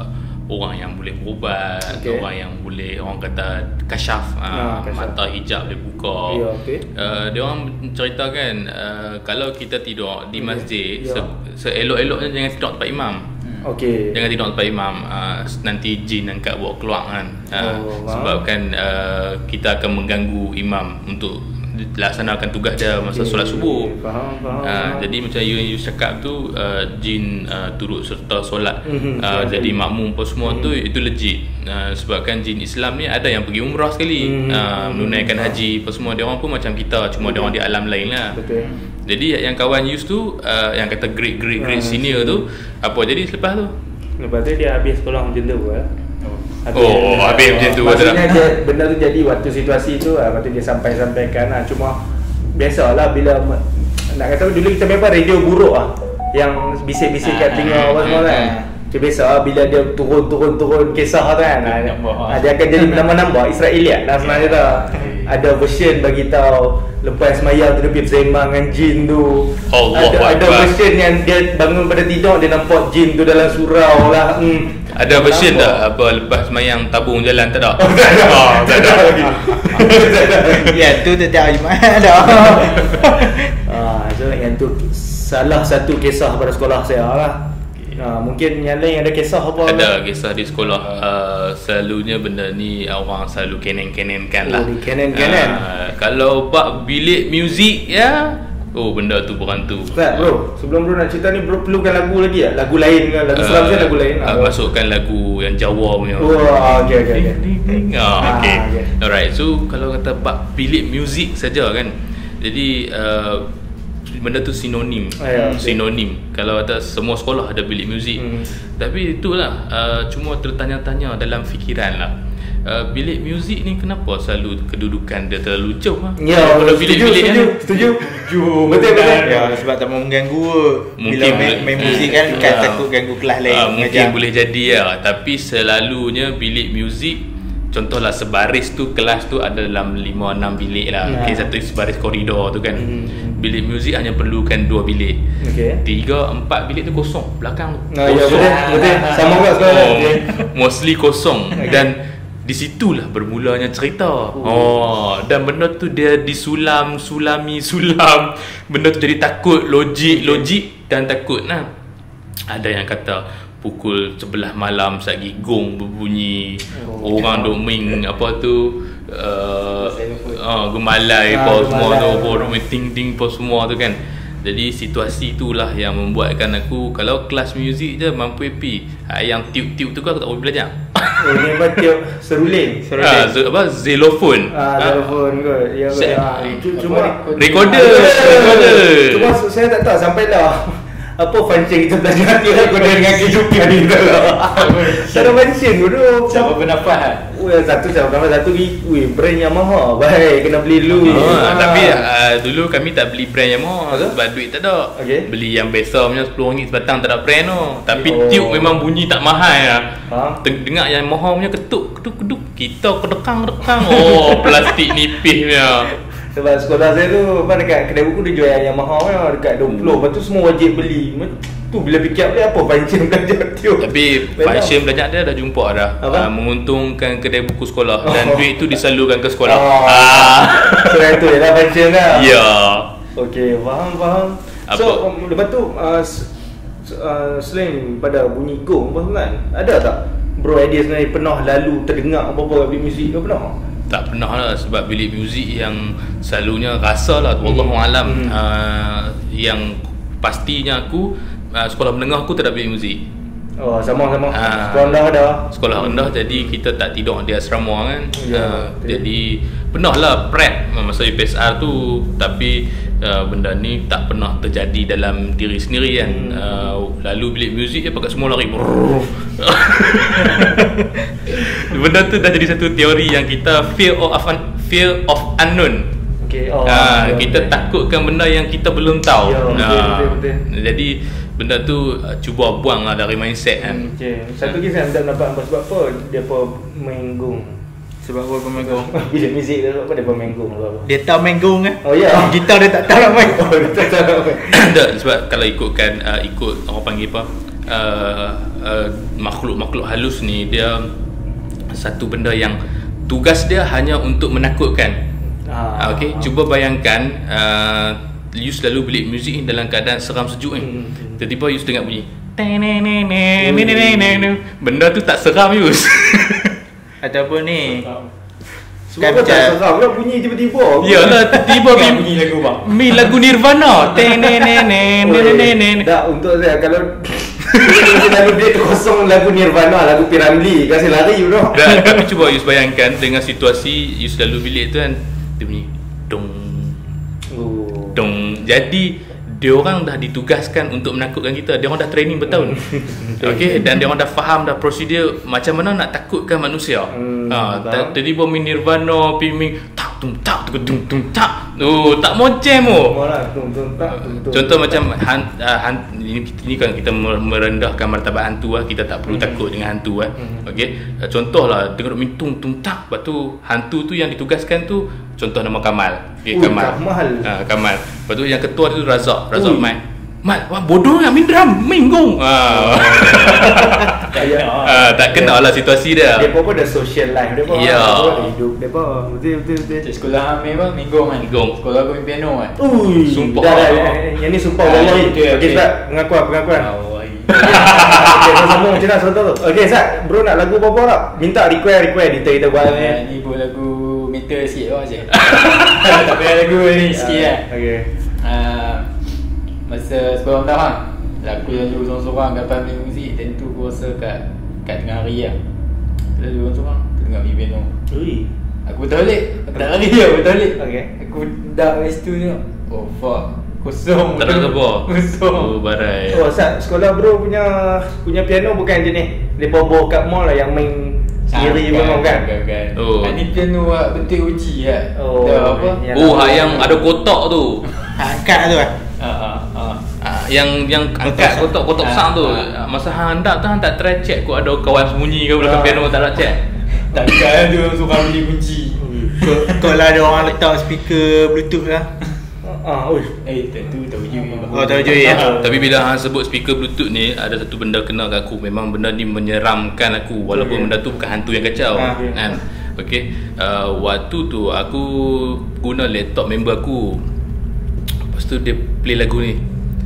Speaker 2: orang yang boleh berubat,
Speaker 1: Okay.
Speaker 2: orang yang boleh orang kata kasyaf, uh,
Speaker 1: Ah, kasyaf.
Speaker 2: mata hijab boleh buka.
Speaker 1: Ya, okey.
Speaker 2: Uh, dia orang ceritakan uh, kalau kita tidur di
Speaker 1: Okay.
Speaker 2: masjid,
Speaker 1: Ya.
Speaker 2: se- seelok-eloknya jangan tidur tempat imam.
Speaker 1: Okey.
Speaker 2: Jangan tidur tempat imam, uh, nanti jin angkat bawa keluar kan. Uh,
Speaker 1: Oh, faham.
Speaker 2: sebab kan uh, kita akan mengganggu imam untuk laksanakan tugas dia masa
Speaker 1: Okey.
Speaker 2: solat subuh.
Speaker 1: Faham, faham.
Speaker 2: Uh,
Speaker 1: faham.
Speaker 2: jadi macam you you cakap tu uh, jin uh, turut serta solat
Speaker 1: Mhm,
Speaker 2: uh,
Speaker 1: betul.
Speaker 2: jadi makmum apa semua tu itu legit. Uh, sebabkan jin Islam ni ada yang pergi umrah sekali,
Speaker 1: Mhm,
Speaker 2: uh, menunaikan
Speaker 1: mhm.
Speaker 2: haji apa semua, dia orang pun macam kita, cuma dia orang di alam lain lah.
Speaker 1: Betul.
Speaker 2: Jadi yang kawan use tu uh, yang kata great great great
Speaker 1: Ah,
Speaker 2: senior tu apa jadi selepas tu?
Speaker 1: Lepas tu dia habis sekolah macam tu lah.
Speaker 2: Oh, habis macam tu,
Speaker 1: Maksudnya
Speaker 2: betul.
Speaker 1: dia, benda tu jadi waktu situasi tu lah. Lepas tu dia sampai-sampaikan lah. Cuma biasalah bila me- nak kata dulu kita memang radio buruk lah, yang bisik-bisik kat telinga apa semua kan. Macam biasa lah, bila dia turun-turun-turun kisah tu kan, ah, dia akan jadi nama-nama Israeliat lah sebenarnya tu. Ada version bagi tahu lepas semayang tu dia pergi bersembang dengan jin tu.
Speaker 2: Allahu
Speaker 1: Ada, ada
Speaker 2: Akbar.
Speaker 1: version yang dia bangun pada tidur dia nampak jin tu dalam surau lah. Hmm.
Speaker 2: Ada version
Speaker 1: Nampak.
Speaker 2: tak apa lepas semayang tabung jalan tak ada?
Speaker 1: Oh, tak ada.
Speaker 2: Oh, tak ada.
Speaker 4: Ya, tu tetap Jumaat dah.
Speaker 1: Ah, so yang tu salah satu kisah pada sekolah saya lah. Ah, mungkin yang lain ada kisah apa?
Speaker 2: Ada kisah di sekolah uh, selalunya benda ni orang selalu kenen-kenenkan lah.
Speaker 1: Oh, dikenen-kenen.
Speaker 2: Uh, kalau bab bilik muzik ya, Oh benda tu berhantu.
Speaker 1: Ustaz bro, sebelum bro nak cerita ni bro perlukan lagu lagi tak? Lagu lain ke? Lagu Seram uh, lagu lain?
Speaker 2: Uh, masukkan lagu yang Jawa punya.
Speaker 1: Oh okey okey okey.
Speaker 2: Ah okey. Alright. So kalau kata bab bilik muzik saja kan. Jadi uh, benda tu sinonim. Ah, ya, okay. Sinonim. Kalau kata semua sekolah ada bilik muzik. Hmm. Tapi itulah uh, cuma tertanya-tanya dalam fikiran lah. Uh, bilik muzik ni kenapa selalu kedudukan dia terlalu jauh ha?
Speaker 1: Ya,
Speaker 2: pada bilik-bilik
Speaker 1: setuju,
Speaker 2: kan?
Speaker 1: setuju, setuju. Betul
Speaker 4: Betul
Speaker 1: betul.
Speaker 4: Ya, sebab tak mau mengganggu.
Speaker 2: Mungkin
Speaker 4: bila main, main muzik kan, kan
Speaker 2: uh,
Speaker 4: takut ganggu kelas lain.
Speaker 2: uh, Mungkin
Speaker 4: mengajar.
Speaker 2: boleh jadi ya. Tapi selalunya bilik muzik, contohlah sebaris tu, kelas tu ada dalam lima enam bilik lah.
Speaker 1: Nah.
Speaker 2: Okay, satu sebaris koridor tu kan.
Speaker 1: Hmm.
Speaker 2: Bilik muzik hanya perlukan dua bilik.
Speaker 1: Okey.
Speaker 2: Tiga, empat bilik tu kosong belakang tu.
Speaker 1: Nah, ya
Speaker 2: Kosong.
Speaker 1: betul betul. Sama juga sekolah.
Speaker 2: Oh,
Speaker 1: Okay.
Speaker 2: mostly kosong.
Speaker 1: Okay.
Speaker 2: Dan di situlah bermulanya cerita. Oh. oh, dan benda tu dia disulam, sulami, sulam. Benda tu jadi takut, logik, logik dan takut nah. Ada yang kata pukul sebelas malam sagi gong berbunyi. Oh, orang duk main apa tu uh, uh, gemalai
Speaker 1: ah,
Speaker 2: apa semua tu,
Speaker 1: gemalai.
Speaker 2: duk main ting-ting apa semua tu kan. Jadi situasi itulah yang membuatkan aku kalau kelas muzik je mampu happy. Ha, yang tiup-tiup tu aku tak boleh belajar.
Speaker 1: Oh ni apa tiup seruling.
Speaker 2: Ha, z- apa xylophone.
Speaker 1: Ah, telefon kot. Ya kot.
Speaker 2: Set.
Speaker 1: Ah, cu- cuma
Speaker 2: Recorder, recorder.
Speaker 1: Cuma saya tak tahu sampai dah apa function kita belajar nanti lah kena dengan kehidupan ni tu lah. Tak ada function dulu.
Speaker 3: Siapa bernafas?
Speaker 1: Weh, satu siapa gambar satu ni, weh, brand Yamaha. Baik, kena beli dulu.
Speaker 2: Ah, tapi uh, dulu kami tak beli brand Yamaha
Speaker 1: Apa?
Speaker 2: sebab duit tak ada.
Speaker 1: Okey.
Speaker 2: Beli yang biasa punya sepuluh ringgit sebatang tak ada brand tu. Tapi
Speaker 1: Oh.
Speaker 2: tiup memang bunyi tak mahal lah.
Speaker 1: Ha?
Speaker 2: Teng- Dengar yang Yamaha punya ketuk keduk keduk. Kita kedekang-kedekang. Oh, plastik nipis punya.
Speaker 1: Sebab sekolah saya tu apa dekat kedai buku dia jual yang Yamaha ya, dekat dua puluh. Lepas tu semua wajib beli. Tu bila fikir apa apa function belajar tiup.
Speaker 2: Tapi function belajar dia dah jumpa dah. Uh, menguntungkan kedai buku sekolah dan
Speaker 1: Oh.
Speaker 2: duit tu disalurkan ke sekolah.
Speaker 1: Oh.
Speaker 2: Ah.
Speaker 1: So yang tu je lah function lah.
Speaker 2: Ya.
Speaker 1: Okey, faham faham.
Speaker 2: Apa?
Speaker 1: So um, lepas tu uh, s- uh, selain pada bunyi gong apa kan, ada tak Bro Eddie sebenarnya pernah lalu terdengar apa-apa bilik muzik ke pernah?
Speaker 2: Tak pernah lah sebab bilik muzik yang selalunya rasa lah wallahualam
Speaker 1: Hmm.
Speaker 2: uh, yang pastinya aku uh, sekolah menengah aku tak ada bilik muzik.
Speaker 1: Oh, sama-sama.
Speaker 2: Ah.
Speaker 1: Sekolah rendah ada.
Speaker 2: Sekolah rendah jadi kita tak tidur di asrama kan.
Speaker 1: Ya,
Speaker 2: uh,
Speaker 1: betul.
Speaker 2: jadi pernah lah prep masa U P S R tu tapi uh, benda ni tak pernah terjadi dalam diri sendiri kan.
Speaker 1: Hmm.
Speaker 2: Uh, lalu bilik muzik je pakai semua lari. Benda tu dah jadi satu teori yang kita fear of un- fear of unknown.
Speaker 1: Okey. Oh,
Speaker 2: Ah,
Speaker 1: ya,
Speaker 2: kita
Speaker 1: betul.
Speaker 2: takutkan benda yang kita belum tahu.
Speaker 1: Ya, betul,
Speaker 2: Ah,
Speaker 1: betul, betul.
Speaker 2: Jadi benda tu uh, cuba buang lah dari mindset kan.
Speaker 1: Hmm, okey. Satu lagi saya minta pendapat sebab apa dia apa main gong.
Speaker 4: Sebab apa kau main gong?
Speaker 1: Bilik muzik dia apa dia apa main gong apa.
Speaker 4: Dia tahu main gong kan?
Speaker 1: Oh ya.
Speaker 4: Gitar dia tak tahu nak main.
Speaker 1: Oh, dia tak tahu main.
Speaker 2: Tak, sebab kalau ikutkan uh, ikut orang panggil apa uh, uh, makhluk-makhluk halus ni dia satu benda yang tugas dia hanya untuk menakutkan.
Speaker 1: Ah,
Speaker 2: Ah, Okey, cuba bayangkan uh, you selalu bilik muzik ni dalam keadaan seram sejuk ni.
Speaker 1: Hmm.
Speaker 2: Tiba-tiba you dengar bunyi. Benda tu tak seram Yus.
Speaker 4: Ataupun ni
Speaker 1: Sebab
Speaker 4: Kan
Speaker 1: kau tak
Speaker 4: macam-
Speaker 1: seram lah bunyi tiba-tiba.
Speaker 2: Yalah, tiba-tiba
Speaker 3: Bunyi
Speaker 2: bunyi
Speaker 3: lagu bang.
Speaker 2: Mi lagu Nirvana.
Speaker 1: Oi, tak, untuk saya kalau lagu dia kosong lagu Nirvana, lagu Piramli, kasih lari you know.
Speaker 2: Dan tapi cuba you bayangkan dengan situasi you selalu bilik tu kan dia bunyi dong
Speaker 1: Oh.
Speaker 2: dong. Jadi dia orang dah ditugaskan untuk menakutkan kita. Dia orang dah training bertahun. Okey, dan dia orang dah faham dah prosedur macam mana nak takutkan manusia.
Speaker 1: Hmm,
Speaker 2: ha,
Speaker 1: faham.
Speaker 2: tadi pun Nirvana piming tak tum tak tum tum tum tak. Oh, tak mocem oh.
Speaker 1: Malah tung tung tak tung tung.
Speaker 2: Contoh macam han, uh, han, ini, ini kan kita merendahkan martabat hantu lah. Kita tak perlu
Speaker 1: Hmm.
Speaker 2: takut dengan hantu lah.
Speaker 1: Hmm.
Speaker 2: Okey, uh, contohlah dengar mintung tung tak. Lepas tu hantu tu yang ditugaskan tu contoh nama Kamal. Okay,
Speaker 1: Ui,
Speaker 2: Kamal.
Speaker 1: Kamal.
Speaker 2: Ha, Kamal. Lepas tu yang ketua tu Razak. Razak
Speaker 1: Ui.
Speaker 2: main. Mat, wah, bodoh nak main drum, main gong. Ha.
Speaker 1: Ya.
Speaker 2: Ah, tak kenal lah situasi dia.
Speaker 1: Dia pun ada social life dia pun.
Speaker 2: Ya.
Speaker 1: Dia ada hidup dia pun. Betul betul betul.
Speaker 3: Cik sekolah Amir bang, minggu kan?
Speaker 2: Minggu.
Speaker 3: Sekolah aku main piano kan?
Speaker 1: Ui,
Speaker 2: Sumpah.
Speaker 1: dah, dah, dah. Yang ni sumpah
Speaker 3: Ah,
Speaker 1: wallahi.
Speaker 3: itu ya,
Speaker 1: Okey,
Speaker 3: okey.
Speaker 1: Ustaz, pengakuan pengakuan.
Speaker 3: Awai.
Speaker 1: Okey, kita sambung macam mana contoh tu. Okey, Ustaz, bro nak lagu apa-apa tak? Minta request request kita kita buat ni.
Speaker 3: Ni buat lagu metal sikit bang je. Tak payah lagu ni sikit lah.
Speaker 1: Okey.
Speaker 3: Ah, Masa sekolah menengah aku lalu seorang-seorang kat Pamir Muzik. Dan tu aku rasa kat kat tengah hari lah. Lalu seorang-seorang tengah pergi piano.
Speaker 1: Ui.
Speaker 3: Aku toilet. Aku tak lari lah, aku toilet.
Speaker 1: Okay.
Speaker 3: Aku dah kat situ tengok. Oh fuck. Kosong.
Speaker 2: Tak ada apa.
Speaker 3: Kosong.
Speaker 2: Oh, barai.
Speaker 1: Oh, Sat, sekolah bro punya punya piano bukan jenis lepas bawa kat mall lah yang main sendiri memang kan?
Speaker 3: Bukan, bukan.
Speaker 2: Oh.
Speaker 3: Oh. Ni piano lah, betul uji lah.
Speaker 1: Oh,
Speaker 3: Dah apa?
Speaker 1: yang
Speaker 2: Oh,
Speaker 1: lama.
Speaker 2: hak yang ada kotak tu.
Speaker 4: Angkat tu lah.
Speaker 3: Ah, ah, ah.
Speaker 2: Ah, yang yang angkat kotak-kotak
Speaker 3: Ah,
Speaker 2: besar tu.
Speaker 3: ah.
Speaker 2: Ah, Masa hang hendak tu hang tak try check kau ada kawan sembunyi ke belakang
Speaker 1: Ah.
Speaker 2: piano tak nak check.
Speaker 3: Takkan tu orang suruh beli kunci.
Speaker 4: Kau lah ada orang letak speaker bluetooth lah.
Speaker 1: Ah, oi.
Speaker 3: Eh, tentu tahu je.
Speaker 4: Oh, tahu je ya.
Speaker 2: Tapi bila hang sebut speaker bluetooth ni, ada satu benda kena kat aku. Memang benda ni menyeramkan aku. Walaupun
Speaker 1: Okay.
Speaker 2: benda tu bukan hantu yang kacau.
Speaker 4: Ah,
Speaker 1: okay.
Speaker 2: Kan? Okay. Uh, waktu tu aku guna laptop member aku. Lepas tu dia play lagu ni.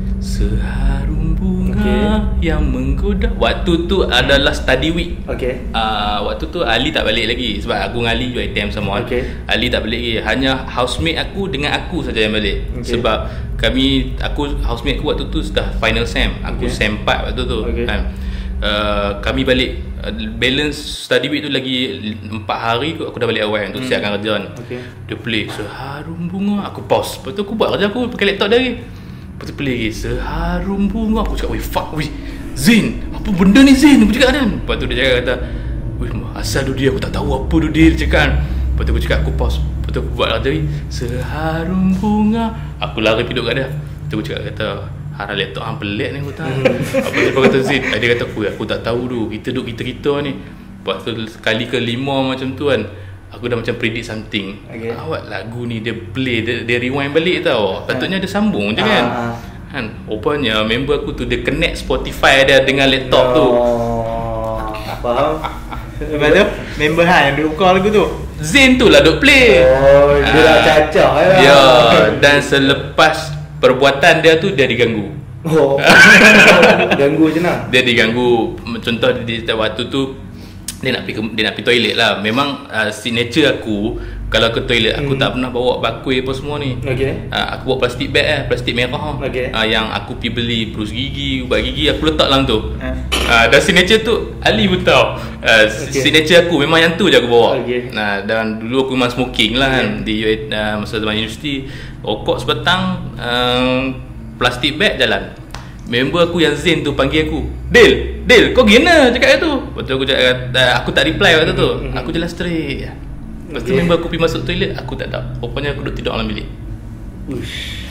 Speaker 2: Seharum bunga
Speaker 1: Okay.
Speaker 2: yang menggoda. Waktu tu adalah study week.
Speaker 1: Okay.
Speaker 2: Uh, waktu tu Ali tak balik lagi sebab aku dengan Ali U I T M sama.
Speaker 1: Okay.
Speaker 2: Ali tak balik lagi. Hanya housemate aku dengan aku saja yang balik.
Speaker 1: Okay.
Speaker 2: Sebab kami aku housemate aku waktu tu sudah final sem. Aku
Speaker 1: Okay.
Speaker 2: sem empat waktu tu
Speaker 1: Okay.
Speaker 2: kan. Uh, kami balik uh, balance study week tu lagi empat hari aku, aku dah balik awal untuk hmm. siapkan kerja kan.
Speaker 1: Okay.
Speaker 2: Dia play Seharum Bunga. Aku pause. Lepas tu aku buat kerja aku pakai laptop dia lagi. Lepas tu play lagi Seharum Bunga. Aku cakap, weh fuck weh Zain, apa benda ni Zain? Aku cakap kan. Lepas tu dia cakap kata, weh asal tu dia, aku tak tahu apa tu dia, dia cakap kan. Lepas tu aku cakap, aku pause. Lepas tu aku buat kerja lagi Seharum Bunga. Aku lari piduk kat dia. Lepas tu aku cakap kata, harap laptop hang pelik ni aku tahu. Apa dia kata Zain? Dia kata aku, aku tak tahu tu. Kita duduk kita-kita ni. Lepas tu kali ke lima macam tu kan, aku dah macam predict something.
Speaker 1: Okay.
Speaker 2: Awak lagu ni dia play, dia, dia rewind balik tau. Patutnya dia sambung je kan.
Speaker 1: Ah.
Speaker 2: Kan, rupanya member aku tu dia connect Spotify dia dengan laptop tu.
Speaker 1: Oh, faham?
Speaker 4: Lepas tu member Han yang duduk call lagu tu.
Speaker 2: Zain tu lah duk play.
Speaker 1: Oh, dia dah
Speaker 2: Ah.
Speaker 1: cacah lah.
Speaker 2: Ya, dan selepas perbuatan dia tu dia diganggu.
Speaker 1: Oh, ganggu je nak.
Speaker 2: Dia diganggu. Contoh di di waktu tu dia nak pergi dia nak pergi toilet lah. Memang uh, signature aku kalau ke toilet aku
Speaker 1: Hmm.
Speaker 2: tak pernah bawa bakui apa semua ni.
Speaker 1: Okay.
Speaker 2: Uh, aku bawa plastik bag eh, plastik merah.
Speaker 1: Okay.
Speaker 2: Uh, yang aku pergi beli perus gigi, ubat gigi aku letak dalam tu.
Speaker 4: Ha.
Speaker 2: Uh, dan signature tu Ali pun tahu. Uh,
Speaker 1: Okay.
Speaker 2: signature aku memang yang tu je aku bawa.
Speaker 1: Okay.
Speaker 2: Nah, dan dulu aku memang smoking lah kan di uh, masa zaman universiti. Rokok sepetang, uh, plastik bag jalan. Member aku yang Zain tu panggil aku, Dil, Dil, kau gimana cakap dia tu? Lepas tu aku cakap, uh, aku tak reply waktu tu.
Speaker 1: Mm-hmm.
Speaker 2: Aku jalan straight. Lepas tu
Speaker 1: Okay.
Speaker 2: member aku pergi masuk toilet, aku tak tahu. Rupanya aku duduk tidur dalam bilik.
Speaker 1: Uish.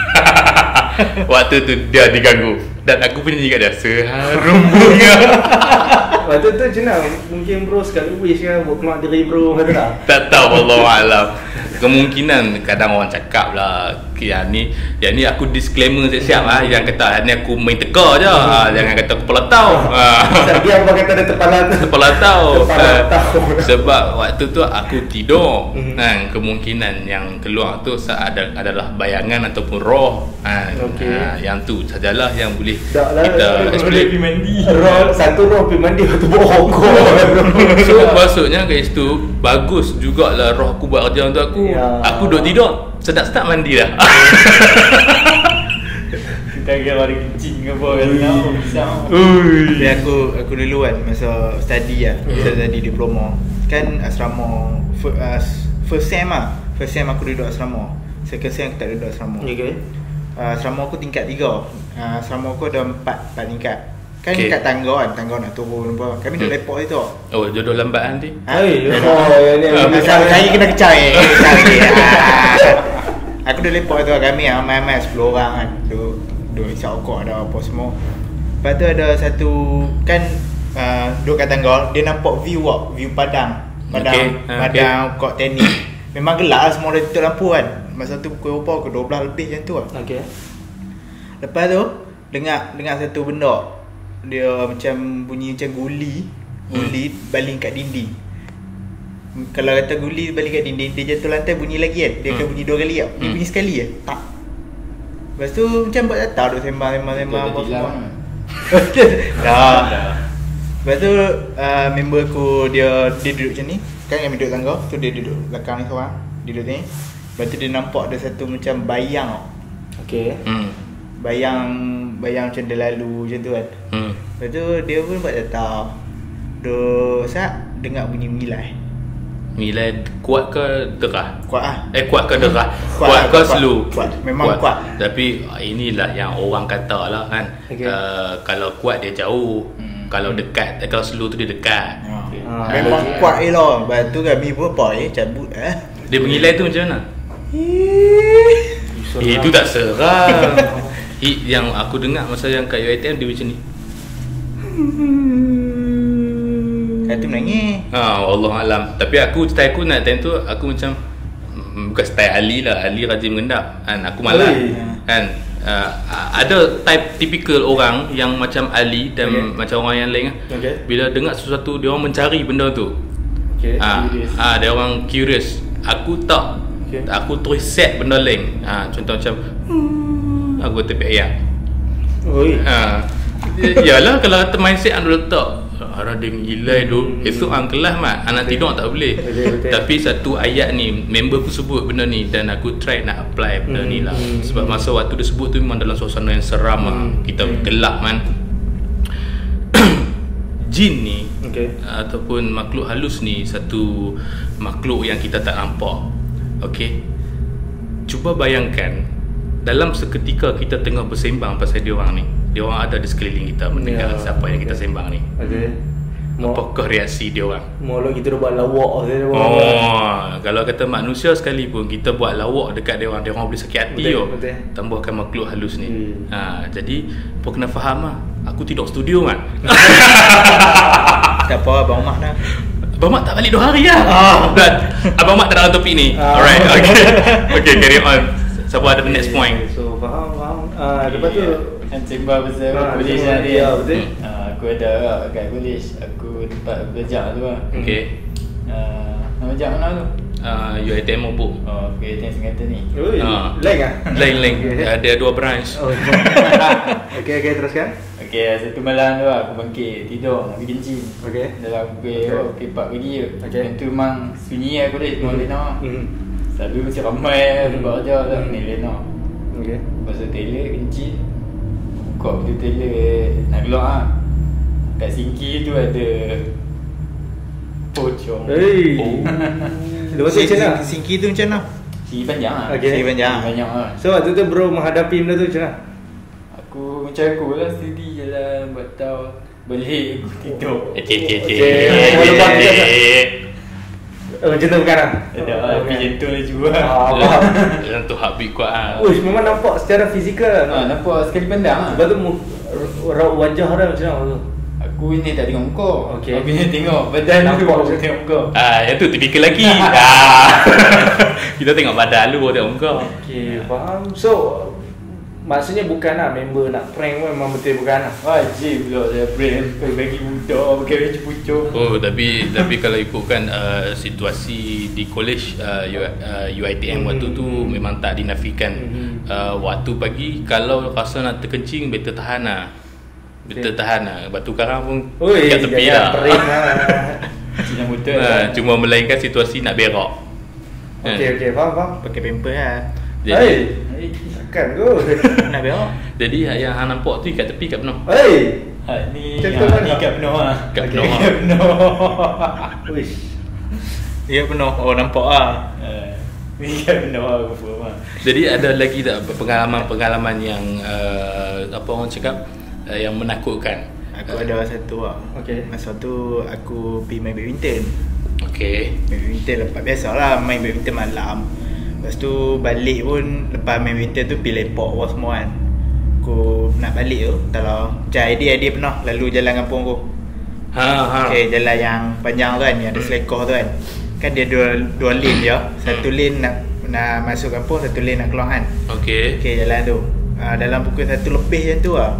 Speaker 2: Waktu tu dia diganggu. Dan aku punya nyanyi kat dia, Seharum Bunga.
Speaker 1: Waktu tu macam mana? Mungkin bro sekali wish kan buat keluar diri bro, kata tak?
Speaker 2: Tak tahu, wallahualam. Kemungkinan kadang orang cakap lah, yang ni, yang ni aku disclaimer siap-siap lah. Yang kata ni aku main teka je. Ha, jangan kata kepala tahu. Ha.
Speaker 1: Dia apa kata dia kepala tu?
Speaker 2: Kepala tahu.
Speaker 1: Kepala
Speaker 2: Ha,
Speaker 1: tahu.
Speaker 2: sebab waktu tu aku tidur.
Speaker 1: Mhm.
Speaker 2: Kan, kemungkinan yang keluar tu sa- ada, adalah bayangan ataupun roh. Ha,
Speaker 1: Okey.
Speaker 2: ha, yang tu sajalah yang boleh
Speaker 1: Tak lah.
Speaker 2: kita
Speaker 3: Boleh
Speaker 2: explain.
Speaker 3: pergi mandi.
Speaker 1: Roh, satu roh pergi mandi, waktu bawa rokok.
Speaker 2: So maksudnya guys tu bagus jugalah roh aku buat kerja untuk aku.
Speaker 1: Ya.
Speaker 2: Aku duduk tidur, sedap-sedap mandi dah.
Speaker 3: Kita kira ada kencing ke apa kan. Tahu pisang.
Speaker 4: Tapi aku aku dulu kan masa study lah, masa study diploma. Kan asrama first, uh, first sem lah. First sem aku duduk asrama. Second sem aku tak duduk asrama.
Speaker 1: Okay.
Speaker 4: Uh, asrama aku tingkat tiga. Uh, asrama aku ada empat, empat tingkat. Kan
Speaker 2: Okay.
Speaker 4: kat tangga kan, tangga nak turun apa. Kami duduk
Speaker 2: Hmm.
Speaker 4: depot itu.
Speaker 2: Oh, jodoh lambat nanti.
Speaker 1: Hai, oh, yang ni.
Speaker 2: Ah,
Speaker 4: Saya, saya kena kecai. Kecai. Ah. Aku duduk lepok tu kami ah, ramai-ramai sepuluh orang kan. Duduk duduk isap rokok ada apa semua. Lepas tu ada satu kan uh, duduk kat tangga, dia nampak view ah, view padang. Padang
Speaker 2: Okay, ah,
Speaker 4: padang kok tenis. Memang gelap lah, semua dah tutup lampu kan. Masa tu pukul berapa? Pukul dua belas lebih macam tu lah.
Speaker 1: Okay.
Speaker 4: Lepas tu dengar dengar satu benda. Dia macam bunyi macam guli. Guli baling kat dinding. Kalau kata guli baling kat dinding, dia jatuh lantai bunyi lagi kan. Dia akan
Speaker 2: Hmm.
Speaker 4: bunyi dua kali tau. Dia
Speaker 2: Hmm.
Speaker 4: bunyi sekali je. Tak. Lepas tu macam buat tak tahu duk sembang-sembang-sembang apa
Speaker 3: Betul,
Speaker 4: semua.
Speaker 3: betul
Speaker 4: Dah. Lepas tu uh, member aku dia dia duduk macam ni. Kan kami duduk tangga, tu dia duduk belakang ni seorang. Dia duduk ni. Lepas tu dia nampak ada satu macam bayang tau.
Speaker 1: Okay.
Speaker 2: Hmm.
Speaker 4: bayang bayang macam dia lalu macam tu kan.
Speaker 2: Hmm.
Speaker 4: Lepas tu dia pun buat data. Dia sat dengar bunyi milai.
Speaker 2: Milai kuat ke derah?
Speaker 4: Kuat ah.
Speaker 2: Eh kuat ke derah?
Speaker 4: Kuat,
Speaker 2: Kuat, ke
Speaker 4: kuat,
Speaker 2: slow?
Speaker 4: kuat. Memang kuat.
Speaker 2: Tapi inilah yang orang kata lah kan.
Speaker 1: Okay.
Speaker 2: Uh, kalau kuat dia jauh.
Speaker 4: Hmm.
Speaker 2: Kalau dekat, eh, kalau slow tu dia dekat.
Speaker 4: Ha.
Speaker 1: Ah,
Speaker 4: Memang
Speaker 1: okay.
Speaker 4: kuat je lah. Lepas tu kami pun apa eh cabut eh.
Speaker 2: Dia mengilai tu macam mana? Eh, itu tak seram. Hit yang aku dengar masa yang kat U I T M dia macam ni.
Speaker 4: Kata menangis.
Speaker 2: Ha, Allah alam. Tapi aku style aku nak time tu aku macam mm, bukan style Ali lah. Ali rajin mengendap. Kan aku malas.
Speaker 1: Oi.
Speaker 2: Kan uh, ada type typical orang yang macam Ali dan
Speaker 1: Okay.
Speaker 2: macam orang yang lain.
Speaker 1: Okay.
Speaker 2: Bila dengar sesuatu dia orang mencari benda tu.
Speaker 1: Okay.
Speaker 2: Ah, ah dia orang curious. Aku tak.
Speaker 1: Okay.
Speaker 2: Aku terus set benda lain. Ha, contoh macam hmm, aku tepek ayam.
Speaker 1: Oi.
Speaker 2: Ha. Yalah kalau kata mindset anda letak arah dia ngilai tu, esok hang kelas mat, anak tidur tak boleh.
Speaker 1: Betul, betul.
Speaker 2: Tapi satu ayat ni member aku sebut benda ni dan aku try nak apply benda
Speaker 1: Hmm,
Speaker 2: ni lah.
Speaker 1: hmm,
Speaker 2: Sebab masa waktu dia sebut tu memang dalam suasana yang seram lah.
Speaker 1: Hmm,
Speaker 2: Kita
Speaker 1: hmm.
Speaker 2: gelap man. Jin ni
Speaker 1: Okay.
Speaker 2: ataupun makhluk halus ni satu makhluk yang kita tak nampak. Okey. Cuba bayangkan dalam seketika kita tengah bersembang pasal dia orang ni. Dia orang ada di sekeliling kita mendengar
Speaker 1: Ya,
Speaker 2: siapa yang kita
Speaker 1: okay.
Speaker 2: sembang ni.
Speaker 1: Okay. Mau
Speaker 2: Apakah reaksi dia orang?
Speaker 1: Mau kita dah buat lawak saya dah buat.
Speaker 2: Oh, kalau kata manusia sekalipun kita buat lawak dekat dia orang, dia orang boleh sakit hati.
Speaker 1: Betul,
Speaker 2: yo.
Speaker 1: betul.
Speaker 2: Tambahkan makhluk halus ni.
Speaker 1: Hmm.
Speaker 2: Ha, jadi apa kena faham lah. Aku tidur studio kan.
Speaker 4: Tak apa Abang Mak dah.
Speaker 2: Abang Mak tak balik dua hari lah. Dan Abang Mak tak dalam topik ni.
Speaker 1: Ah.
Speaker 2: Alright, okay. Okay, carry on. Siapa ada the next point?
Speaker 1: So faham faham. Ah lepas tu
Speaker 3: Kan sembang pasal
Speaker 1: Ah,
Speaker 3: college
Speaker 1: sembang,
Speaker 3: tadi.
Speaker 1: ya, betul.
Speaker 3: Ah, aku ada lah kat college. Aku tempat belajar tu lah.
Speaker 2: Okay.
Speaker 3: Ah, nama belajar mana tu?
Speaker 2: Uh, U I T M Mobuk.
Speaker 3: Oh, okay, yang Sengatan ni.
Speaker 1: oi,
Speaker 2: Ah.
Speaker 1: lain ah.
Speaker 2: Lain-lain.
Speaker 1: Okay.
Speaker 2: Ada dua branch.
Speaker 1: Oh. Okey okey teruskan.
Speaker 3: Okay, satu malam tu lah aku bangkit, tidur, nak pergi kencing.
Speaker 1: Okey.
Speaker 3: Dalam pukul
Speaker 1: Okay.
Speaker 3: okay. oh, pukul empat pagi je.
Speaker 1: Okay.
Speaker 3: Yang tu memang sunyi lah college, memang
Speaker 1: Hmm.
Speaker 3: lena.
Speaker 1: Hmm.
Speaker 3: Selalu mesti ramai lah
Speaker 1: Hmm.
Speaker 3: tempat kerja lah,
Speaker 1: Hmm.
Speaker 3: ni lena.
Speaker 1: Okey.
Speaker 3: Lepas tu toilet kencing, buka pintu toilet, nak keluar lah. Kat sinki tu ada pocong.
Speaker 1: Hey.
Speaker 2: Oh.
Speaker 1: Lepas tu macam mana?
Speaker 4: Singki tu macam mana?
Speaker 3: Singki panjang lah.
Speaker 1: Okay.
Speaker 4: Singki panjang.
Speaker 3: Singki panjang lah.
Speaker 1: So waktu tu bro menghadapi benda tu macam mana?
Speaker 3: Aku macam aku lah, steady je lah, buat tahu. Balik aku tidur.
Speaker 2: Eh, cik, cik, cik.
Speaker 1: Okay.
Speaker 2: Eh,
Speaker 1: Lepas tu,
Speaker 2: eh,
Speaker 1: Oh, macam tu bukan ah?
Speaker 3: Ada lah, tapi gentle je juga.
Speaker 1: Ah,
Speaker 2: eh.
Speaker 1: faham.
Speaker 2: Yang tu habis kuat ah.
Speaker 1: Uish, memang nampak secara fizikal.
Speaker 3: Ah, nampak sekali pandang lah.
Speaker 1: Lepas tu mu- raut wajah dia macam mana tu?
Speaker 3: Aku ni tak tengok muka.
Speaker 1: Okey.
Speaker 3: Aku ni tengok badan
Speaker 1: Nampak
Speaker 3: aku baru
Speaker 1: je.
Speaker 3: tengok muka.
Speaker 2: Ah, yang tu tipikal lagi. ah. Kita tengok badan lu baru tengok muka.
Speaker 1: Okay, faham. So, maksudnya bukanlah member nak prank pun memang betul bukan lah.
Speaker 3: Wajib pula saya brand bagi budak pakai baju pucuk.
Speaker 2: Oh, tapi tapi kalau ikutkan uh, situasi di college uh, U, uh, U I T M
Speaker 1: Hmm.
Speaker 2: waktu tu memang tak dinafikan.
Speaker 1: Hmm.
Speaker 2: Uh, waktu pagi kalau rasa nak terkencing better tahan lah. Better
Speaker 1: Okay.
Speaker 2: tahan lah. Batu karang pun
Speaker 1: Oi,
Speaker 2: kat tepi
Speaker 1: jangan
Speaker 2: lah.
Speaker 1: Pering lah.
Speaker 3: Cina betul.
Speaker 2: Uh, cuma melainkan situasi nak berak.
Speaker 1: Okay, okay, faham, faham.
Speaker 4: Pakai pamper lah.
Speaker 2: Jadi,
Speaker 1: Hey, takkan tu.
Speaker 4: Nak berak?
Speaker 2: jadi yang hang nampak tu kat tepi kat penuh.
Speaker 1: Hey,
Speaker 3: Ha ni
Speaker 1: Macam
Speaker 3: ha,
Speaker 1: tu kan
Speaker 3: ni
Speaker 1: tak?
Speaker 3: kat penuh ah.
Speaker 2: Kat
Speaker 1: Okay.
Speaker 2: penuh.
Speaker 3: Kat penuh.
Speaker 1: uish.
Speaker 4: Ya penuh. Oh nampak lah.
Speaker 3: Eh, Ni kat penuh aku pun ah.
Speaker 2: Jadi ada lagi tak pengalaman-pengalaman yang uh, apa orang cakap uh, yang menakutkan?
Speaker 4: Aku ada satu lah.
Speaker 1: Okay.
Speaker 4: Masa tu aku pergi main badminton.
Speaker 2: Okay.
Speaker 4: Main badminton lepas biasalah main badminton malam. Lepas tu balik pun lepas main badminton tu pergi lepak apa semua kan. Aku nak balik tu kalau macam idea-idea pernah lalu jalan kampung aku.
Speaker 2: Ha ha.
Speaker 4: Okay, jalan yang panjang tu kan, yang ada selekoh tu kan. Kan dia dua dua lane je. Satu lane nak nak masuk kampung, satu lane nak keluar kan.
Speaker 2: Okay.
Speaker 4: Okay, jalan tu. Uh, dalam pukul satu lebih macam tu lah.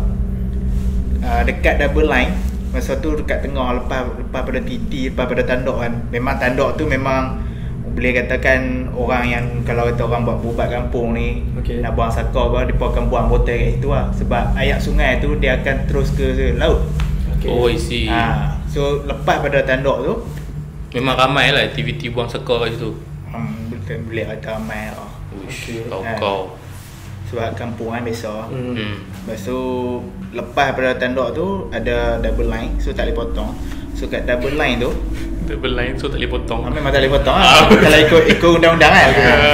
Speaker 4: Uh, dekat double line. Masa tu dekat tengah lepas lepas pada titi, lepas pada tanduk kan. Memang tanduk tu memang boleh katakan orang yang kalau kata orang buat bubat kampung ni
Speaker 1: Okay.
Speaker 4: nak buang sakar apa, dia pun akan buang botol kat situ lah. Sebab air sungai tu dia akan terus ke laut.
Speaker 1: Okay.
Speaker 2: Oh, I see.
Speaker 4: Ha, so lepas pada tanduk tu
Speaker 2: Memang ramai lah aktiviti buang sekar kat situ.
Speaker 4: um, boleh, boleh kata ramai lah.
Speaker 2: Uish,
Speaker 1: Okay.
Speaker 2: kau
Speaker 4: Ha.
Speaker 2: kau.
Speaker 4: sebab kampung kan biasa.
Speaker 1: Hmm.
Speaker 2: Hmm.
Speaker 4: Lepas tu lepas pada tanduk tu ada double line, so tak boleh potong. So kat double line tu
Speaker 2: Double line so tak boleh potong.
Speaker 4: ah, memang tak boleh potong lah. Kalau ikut ikut undang-undang kan.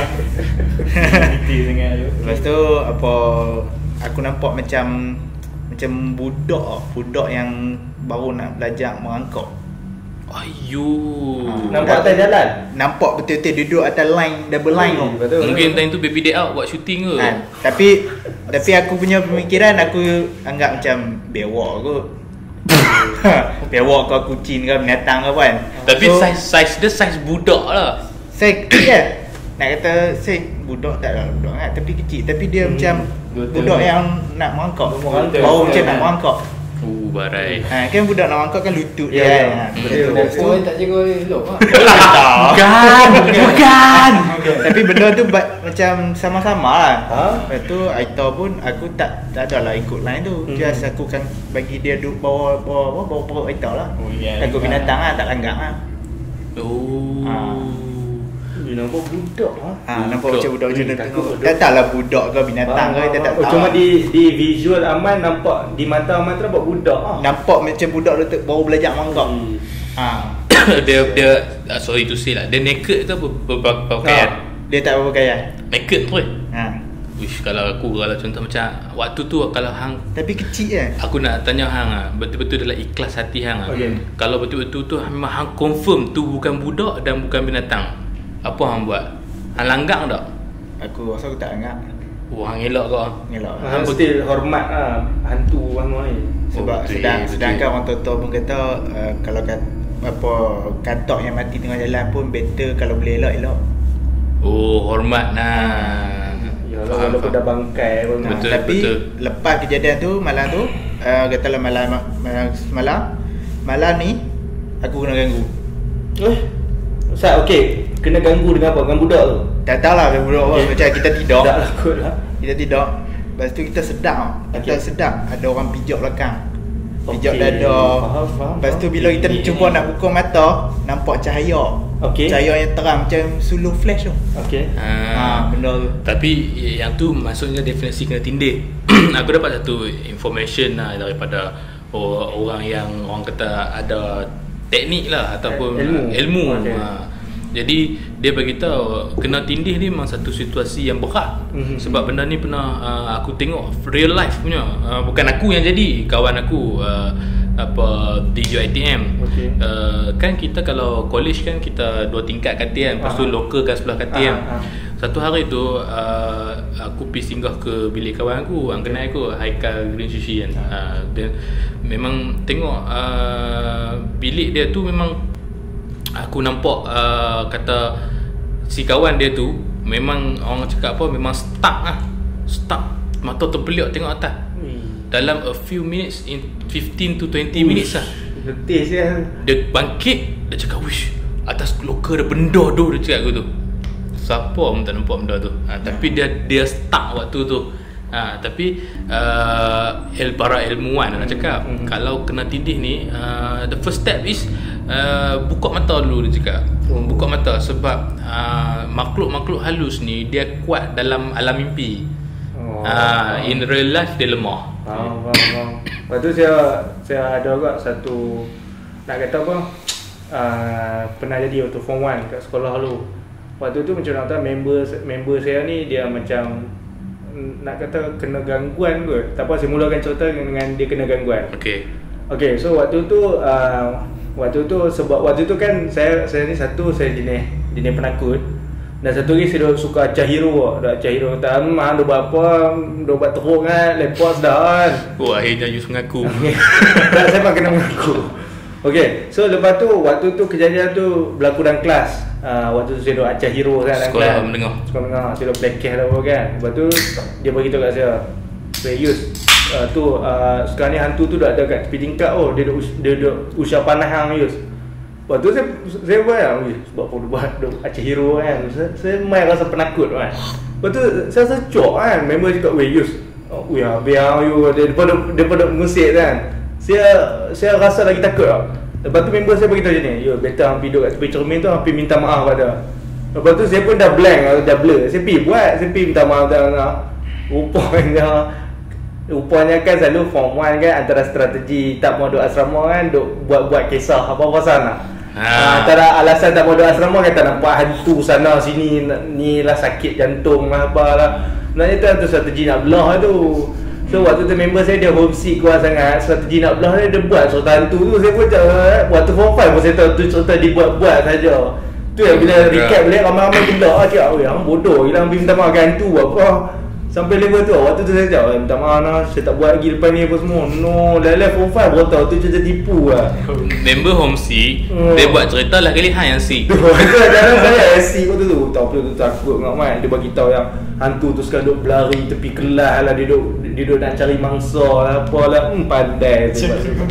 Speaker 3: Berhenti sangat tu.
Speaker 4: Lepas tu apa aku nampak macam macam budak budak yang baru nak belajar merangkak.
Speaker 2: Ayu.
Speaker 1: Nampak atas jalan.
Speaker 4: Nampak betul-betul duduk atas line double line tu.
Speaker 1: Betul.
Speaker 2: Mungkin time tu baby day out buat shooting ke?
Speaker 4: Kan? Tapi tapi aku punya pemikiran aku anggap macam bewak kot. Bewak ke kucing ke binatang ke kan.
Speaker 2: Tapi
Speaker 4: So,
Speaker 2: size size dia size budak lah.
Speaker 4: saya kecil kan. Nak kata saya budak tak lah budak kan, tapi kecil. Tapi dia hmm. macam
Speaker 3: Betul.
Speaker 4: budak yang nak merangkak.
Speaker 1: Merangkak.
Speaker 4: Bau macam
Speaker 3: Betul.
Speaker 4: nak merangkak.
Speaker 2: Uh, barai.
Speaker 4: Ha, kan budak nak merangkak kan lutut
Speaker 1: Ya,
Speaker 4: dia
Speaker 1: ya.
Speaker 4: kan.
Speaker 1: Betul.
Speaker 4: Betul. Lepas tu-
Speaker 3: Oh, tak jaga elok lah.
Speaker 2: Bukan, bukan.
Speaker 4: Tapi benda tu ba- macam sama-sama lah.
Speaker 1: Ha?
Speaker 4: Lepas tu Aita pun aku tak tak ada lah ikut line tu.
Speaker 1: Hmm.
Speaker 4: Just aku kan bagi dia duduk bawah bawah bawah, bawah perut Aita lah.
Speaker 3: Oh, ya.
Speaker 4: Takut binatang lah, tak langgar lah.
Speaker 2: Oh.
Speaker 4: Ah.
Speaker 1: Dia nampak budak ah.
Speaker 4: Ha, nampak
Speaker 2: Budak.
Speaker 4: macam budak macam
Speaker 1: Ui,
Speaker 4: tu
Speaker 1: takut
Speaker 4: tengok.
Speaker 1: budak.
Speaker 4: Tak tahulah budak ke binatang ke, kita tak
Speaker 1: Oh,
Speaker 4: tahu.
Speaker 1: cuma
Speaker 4: lah.
Speaker 1: di di visual Aman nampak di mata Aman tu nampak budak ah.
Speaker 4: Nampak macam budak tu baru belajar merangkak.
Speaker 1: Hmm.
Speaker 4: Ha.
Speaker 2: dia dia uh, sorry to say lah. Dia naked ke apa berpakaian?
Speaker 4: Dia tak berpakaian.
Speaker 2: Naked tu.
Speaker 4: Ha.
Speaker 2: Wish kalau aku kalau contoh macam waktu tu kalau hang
Speaker 4: Tapi kecil kan.
Speaker 2: aku nak tanya hang ah, betul-betul dalam ikhlas hati hang ah.
Speaker 1: Okey.
Speaker 2: Kalau betul-betul tu memang hang confirm tu bukan budak dan bukan binatang. Apa hang buat? Hang langgar tak?
Speaker 4: Aku rasa aku tak anggap.
Speaker 2: Oh, hang elak kau.
Speaker 4: Ngelak.
Speaker 1: Hang still hormat ah hantu hang ni.
Speaker 4: Sebab
Speaker 2: Oh, betul,
Speaker 4: sedang
Speaker 2: betul.
Speaker 4: sedangkan orang tua-tua pun kata uh, kalau kat apa katak yang mati tengah jalan pun better kalau boleh elak-elak.
Speaker 2: Oh, hormat nah.
Speaker 1: Ya Allah, walaupun dah bangkai pun.
Speaker 4: Nah,
Speaker 2: Betul,
Speaker 4: tapi
Speaker 2: betul.
Speaker 4: lepas kejadian tu malam tu uh, katalah malam malam semalam malam ni aku kena ganggu.
Speaker 1: Eh. Ustaz, okey. Kena ganggu dengan apa? Dengan budak tu.
Speaker 4: Tak tahu lah budak apa macam kita tidur.
Speaker 1: Tak lah kot lah.
Speaker 4: Kita tidur. Lepas tu kita sedap. Kita
Speaker 1: Okey.
Speaker 4: sedap ada orang pijak belakang. Pijak
Speaker 1: Okey,
Speaker 4: dada.
Speaker 1: faham, faham,
Speaker 4: Lepas tu
Speaker 1: faham.
Speaker 4: bila kita
Speaker 1: Okey.
Speaker 4: cuba nak buka mata, nampak cahaya.
Speaker 1: Okey.
Speaker 4: Cahaya yang terang macam suluh flash tu.
Speaker 1: Okey.
Speaker 2: Ha,
Speaker 4: Ha, benda tu.
Speaker 2: Tapi yang tu maksudnya definisi kena tindik. Aku dapat satu information lah daripada orang yang orang kata ada teknik lah ataupun
Speaker 1: Ilmu.
Speaker 2: ilmu.
Speaker 1: Okey.
Speaker 2: Ha. Jadi dia beritahu kena tindih ni memang satu situasi yang berat.
Speaker 1: Mhm.
Speaker 2: Sebab benda ni pernah uh, aku tengok real life punya. Uh, bukan aku yang jadi, kawan aku uh, apa D J I T M.
Speaker 1: Okey.
Speaker 2: Uh, kan kita kalau college kan kita dua tingkat katil kan. Lepas tu
Speaker 1: Aha.
Speaker 2: local kat sebelah katil kan.
Speaker 1: Aha, aha.
Speaker 2: Satu hari tu uh, aku pergi singgah ke bilik kawan aku, orang kenal aku, Haikal Green Sushi kan. Uh, dia memang tengok uh, bilik dia tu memang aku nampak uh, kata si kawan dia tu memang orang cakap apa memang stuck lah. Stuck, mata terbeliak tengok atas. Dalam a few minutes, in fifteen to twenty minutes lah.
Speaker 1: Letih sial.
Speaker 2: Dia bangkit, dia cakap wish atas loker ada benda tu, dia cakap aku tu. Siapa pun tak nampak benda tu. Ha, tapi dia dia stuck waktu tu. Ha, tapi uh, el para ilmuwan nak cakap
Speaker 1: Hmm.
Speaker 2: kalau kena tindih ni uh, the first step is uh, buka mata dulu, dia cakap.
Speaker 1: Oh.
Speaker 2: Buka mata sebab uh, makhluk-makhluk halus ni dia kuat dalam alam mimpi.
Speaker 1: Oh.
Speaker 2: Uh, in real life dia lemah.
Speaker 1: Faham, faham, faham. Lepas tu saya saya ada juga satu nak kata apa uh, pernah jadi waktu form one kat sekolah dulu. Waktu tu macam nak tahu member member saya ni dia macam mm, nak kata kena gangguan kot. Tak apa, saya mulakan cerita dengan dia kena gangguan.
Speaker 2: Okey.
Speaker 1: Okay, so waktu tu uh, waktu tu sebab waktu tu kan saya saya ni satu saya jenis jenis penakut. Dan satu lagi saya suka acah hero. Dah acah hero kata, "Mah dah buat apa? Dah buat teruk kan, lepas dah kan."
Speaker 2: Oh, akhirnya you mengaku.
Speaker 1: Tak, saya pun kena mengaku. Okay, so lepas tu waktu tu kejadian tu berlaku dalam kelas. Uh, waktu tu saya dah acah hero kan dalam
Speaker 2: Sekolah
Speaker 1: kelas.
Speaker 2: mendengar.
Speaker 1: Sekolah mendengar. Saya dah play cash dah apa kan. Lepas tu dia beritahu kat saya, "Yus, uh, tu uh, sekarang ni hantu tu dah ada kat tepi tingkap oh, dia dah us- dia dah usia panah hang Yus." Lepas tu saya saya bayang, "Wih, sebab apa dia buat dia acah hero kan." Saya, saya main rasa penakut kan. Lepas tu saya rasa cok kan. Member cakap, "Weh Yus, oh, ya biar you daripada daripada mengusik kan." Saya saya rasa lagi takut tau. Lepas tu member saya beritahu macam ni, "Yo, better hang pergi duduk kat tepi cermin tu, hang pergi minta maaf pada." Lepas tu saya pun dah blank, dah blur. Saya pergi buat, saya pergi minta maaf dah. Rupanya Rupanya kan selalu form one kan antara strategi tak mau duduk asrama kan duk buat-buat kisah apa-apa sana. Ha. Antara alasan tak mau duduk asrama kan tak nampak hantu sana sini ni lah sakit jantung lah apalah. Sebenarnya tu tu strategi nak belah tu. So waktu tu member saya dia homesick kuat sangat. Strategi nak belah dia, dia buat cerita hantu tu. Saya pun cakap waktu form five pun saya tahu tu cerita dibuat-buat saja. Tu yang bila recap balik ramai-ramai gelak ah cakap, "Oi, hang bodoh, hilang pergi minta maaf ke hantu apa." Sampai level tu, waktu tu saya cakap, minta maaf lah, saya tak buat lagi lepas ni apa semua. No, level form five baru tahu tu cerita tipu lah.
Speaker 2: Member homesick,
Speaker 1: Hmm.
Speaker 2: dia buat cerita lah kali hang yang sick.
Speaker 1: Tu, kadang saya sick waktu tu. Tak apa tu takut dengan Mat. Dia bagi tahu yang hantu tu sekarang duduk berlari tepi kelas lah. Dia duduk, dia duduk nak cari mangsa lah apalah. Hmm, pandai tu.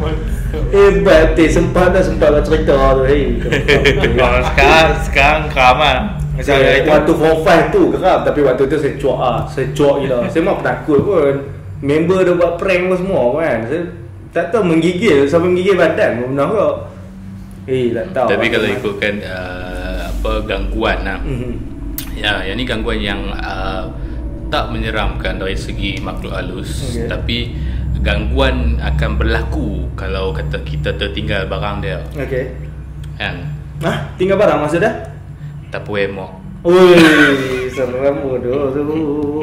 Speaker 1: Hebat eh, sempat dah sempat lah cerita tu. Hey,
Speaker 4: Sekarang Sekarang keram.
Speaker 1: Saya, waktu form five tu geram. Tapi waktu tu saya cuak lah. Saya cuak gila. Saya memang penakut pun. Member dah buat prank pun semua kan. Saya tak tahu menggigil. Sampai menggigil badan pun pernah kot. Eh tak tahu.
Speaker 2: Tapi kalau ikutkan uh, apa gangguan lah.
Speaker 1: Mhm.
Speaker 2: Ya, yang ni gangguan yang uh, tak menyeramkan dari segi makhluk halus,
Speaker 1: Okay.
Speaker 2: tapi gangguan akan berlaku kalau kata kita tertinggal barang dia.
Speaker 1: Okay.
Speaker 2: Kan?
Speaker 1: Hah? Tinggal barang maksudnya?
Speaker 2: Tak puas emok.
Speaker 1: Ui, seram bodoh tu.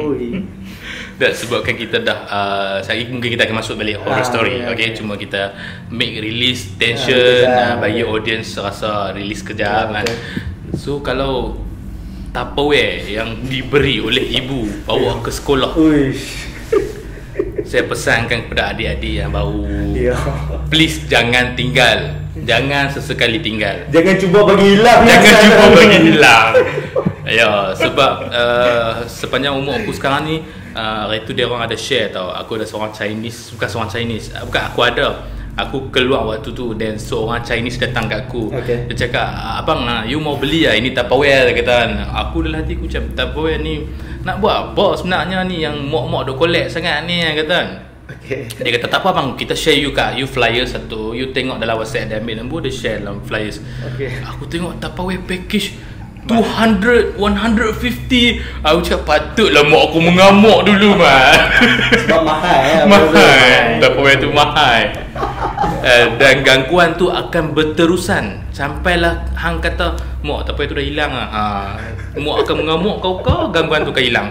Speaker 2: Tak, sebabkan kita dah uh, saya mungkin kita akan masuk balik horror
Speaker 1: Ah,
Speaker 2: story.
Speaker 1: okay,
Speaker 2: Okay,
Speaker 1: okay.
Speaker 2: cuma kita make release tension,
Speaker 1: Ah,
Speaker 2: uh, bagi
Speaker 1: okay.
Speaker 2: audience rasa release kejap
Speaker 1: Ah,
Speaker 2: kan.
Speaker 1: okay.
Speaker 2: So kalau Tupperware yang diberi oleh ibu bawa ke sekolah,
Speaker 1: Uish.
Speaker 2: saya pesankan kepada adik-adik yang baru,
Speaker 1: Ya.
Speaker 2: please jangan tinggal. Jangan sesekali tinggal.
Speaker 1: Jangan cuba bagi hilang.
Speaker 2: Jangan cuba bagi hilang. Ya, sebab uh, sepanjang umur aku sekarang ni, uh, hari tu dia orang ada share tau. Aku ada seorang Chinese, bukan seorang Chinese, uh, bukan aku ada. Aku keluar waktu tu dan seorang Chinese datang kat aku.
Speaker 1: Okay.
Speaker 2: Dia cakap, "Abang, uh, you mau beli lah ini Tupperware," dia kata. Aku dalam hati aku macam, Tupperware ni nak buat apa sebenarnya ni yang mok-mok duk collect sangat ni, dia kata.
Speaker 1: Okay.
Speaker 2: Dia kata, "Tak apa bang, kita share you kat you flyers satu. You tengok dalam WhatsApp dia ambil lembu, dia share dalam flyers."
Speaker 1: Okay.
Speaker 2: Aku tengok Tupperware package two hundred, one hundred fifty. Aku cakap patutlah mak aku mengamuk dulu man.
Speaker 1: Sebab mahal eh.
Speaker 2: Mahal. Tupperware tu mahal. Uh, dan gangguan tu akan berterusan sampailah hang kata, "Mak, Tupperware tu dah hilang ah." Ha. Mak akan mengamuk kau kau, gangguan tu akan hilang.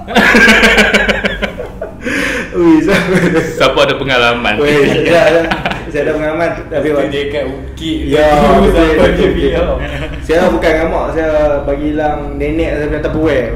Speaker 1: Ui, saya
Speaker 2: Siapa ada pengalaman?
Speaker 1: Ui, saya, saya ada pengalaman tapi waktu
Speaker 3: Dia kat ukit.
Speaker 1: Ya,
Speaker 3: Sampai dia
Speaker 1: betul,
Speaker 3: biar.
Speaker 1: saya bukan ngamak, saya bagi hilang nenek saya punya Tupperware.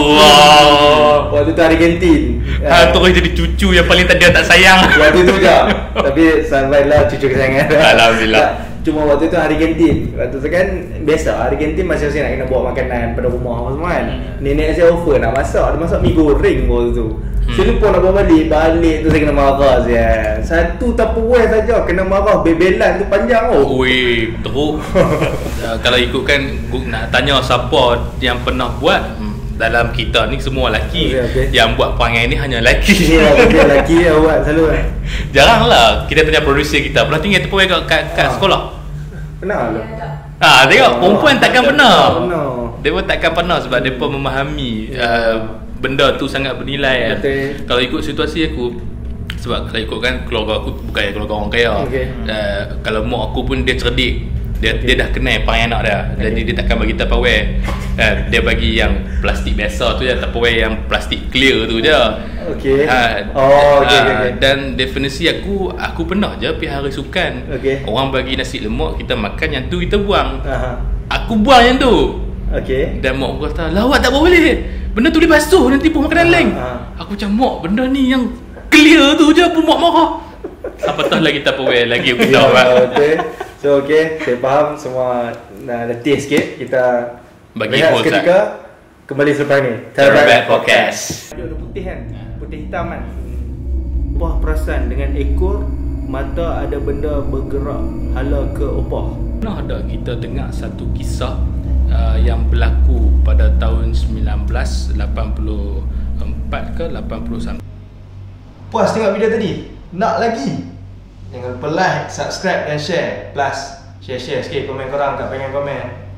Speaker 2: Allah.
Speaker 1: Waktu tu hari kantin.
Speaker 2: Ha, terus jadi cucu yang paling tak dia tak sayang.
Speaker 1: Waktu tu je. Tapi sampailah cucu kesayangan.
Speaker 2: Alhamdulillah.
Speaker 1: Cuma waktu tu hari kantin. Waktu tu kan biasa hari kantin masing-masing nak kena bawa makanan pada rumah apa semua kan. Nenek saya offer nak masak, dia masak mi goreng waktu tu.
Speaker 2: Hmm.
Speaker 1: Saya lupa nak bawa balik. Balik tu saya kena marah saya. Satu Tupperware saja kena marah, bebelan tu panjang oh.
Speaker 2: Ui, teruk. uh, kalau ikutkan gua nak tanya siapa yang pernah buat, hmm, dalam kita ni semua lelaki.
Speaker 1: Okay, okay.
Speaker 2: Yang buat perangai ni hanya lelaki.
Speaker 1: Ya, dia lelaki yang buat selalu kan.
Speaker 2: Jarang lah kita tanya producer kita pernah tinggal Tupperware kat, kat, kat
Speaker 1: Ah.
Speaker 2: sekolah.
Speaker 1: Pernah lah.
Speaker 2: Ah, tengok perempuan takkan pernah.
Speaker 1: Pernah.
Speaker 2: Dia pun takkan pernah sebab dia pun memahami uh, benda tu sangat bernilai kan.
Speaker 1: Betul.
Speaker 2: Kalau ikut situasi aku, sebab kalau ikutkan keluarga aku bukan keluarga orang kaya.
Speaker 1: Okey.
Speaker 2: Uh, kalau mak aku pun dia cerdik. Dia
Speaker 1: Okey.
Speaker 2: dia dah kenal perangai anak dia. Jadi dia takkan bagi Tupperware. Uh, dia bagi yang plastik biasa tu je, Tupperware yang plastik clear tu je.
Speaker 1: Okey.
Speaker 2: Ha,
Speaker 1: Oh, okey,
Speaker 2: ha,
Speaker 1: okey, okey.
Speaker 2: Dan definisi aku, aku pernah je pergi hari sukan.
Speaker 1: Okey.
Speaker 2: Orang bagi nasi lemak, kita makan, yang tu kita buang.
Speaker 1: Aha.
Speaker 2: Aku buang yang tu.
Speaker 1: Okey.
Speaker 2: Dan mak aku kata, "Lawak tak boleh. Benda tu boleh basuh nanti pun makanan
Speaker 1: Ah,
Speaker 2: lain."
Speaker 1: ah.
Speaker 2: Aku macam, "Mak, benda ni yang clear tu je pun mak marah." Apatah lagi Tupperware lagi aku tahu.
Speaker 1: Ya, betul. So okey, saya faham semua dah letih sikit. Kita
Speaker 2: Bagi
Speaker 1: rehat
Speaker 2: host,
Speaker 1: seketika, kembali selepas ni.
Speaker 2: Terabat Podcast.
Speaker 1: Dia ada putih kan? Putih hitam kan? Opah perasan dengan ekor, mata ada benda bergerak hala ke opah.
Speaker 2: Pernah ada kita dengar satu kisah uh, yang berlaku pada tahun sembilan belas lapan puluh empat ke lapan puluh sembilan.
Speaker 1: Puas tengok video tadi? Nak lagi? Jangan lupa like, subscribe dan share. Plus share-share sikit komen korang kat pengen komen.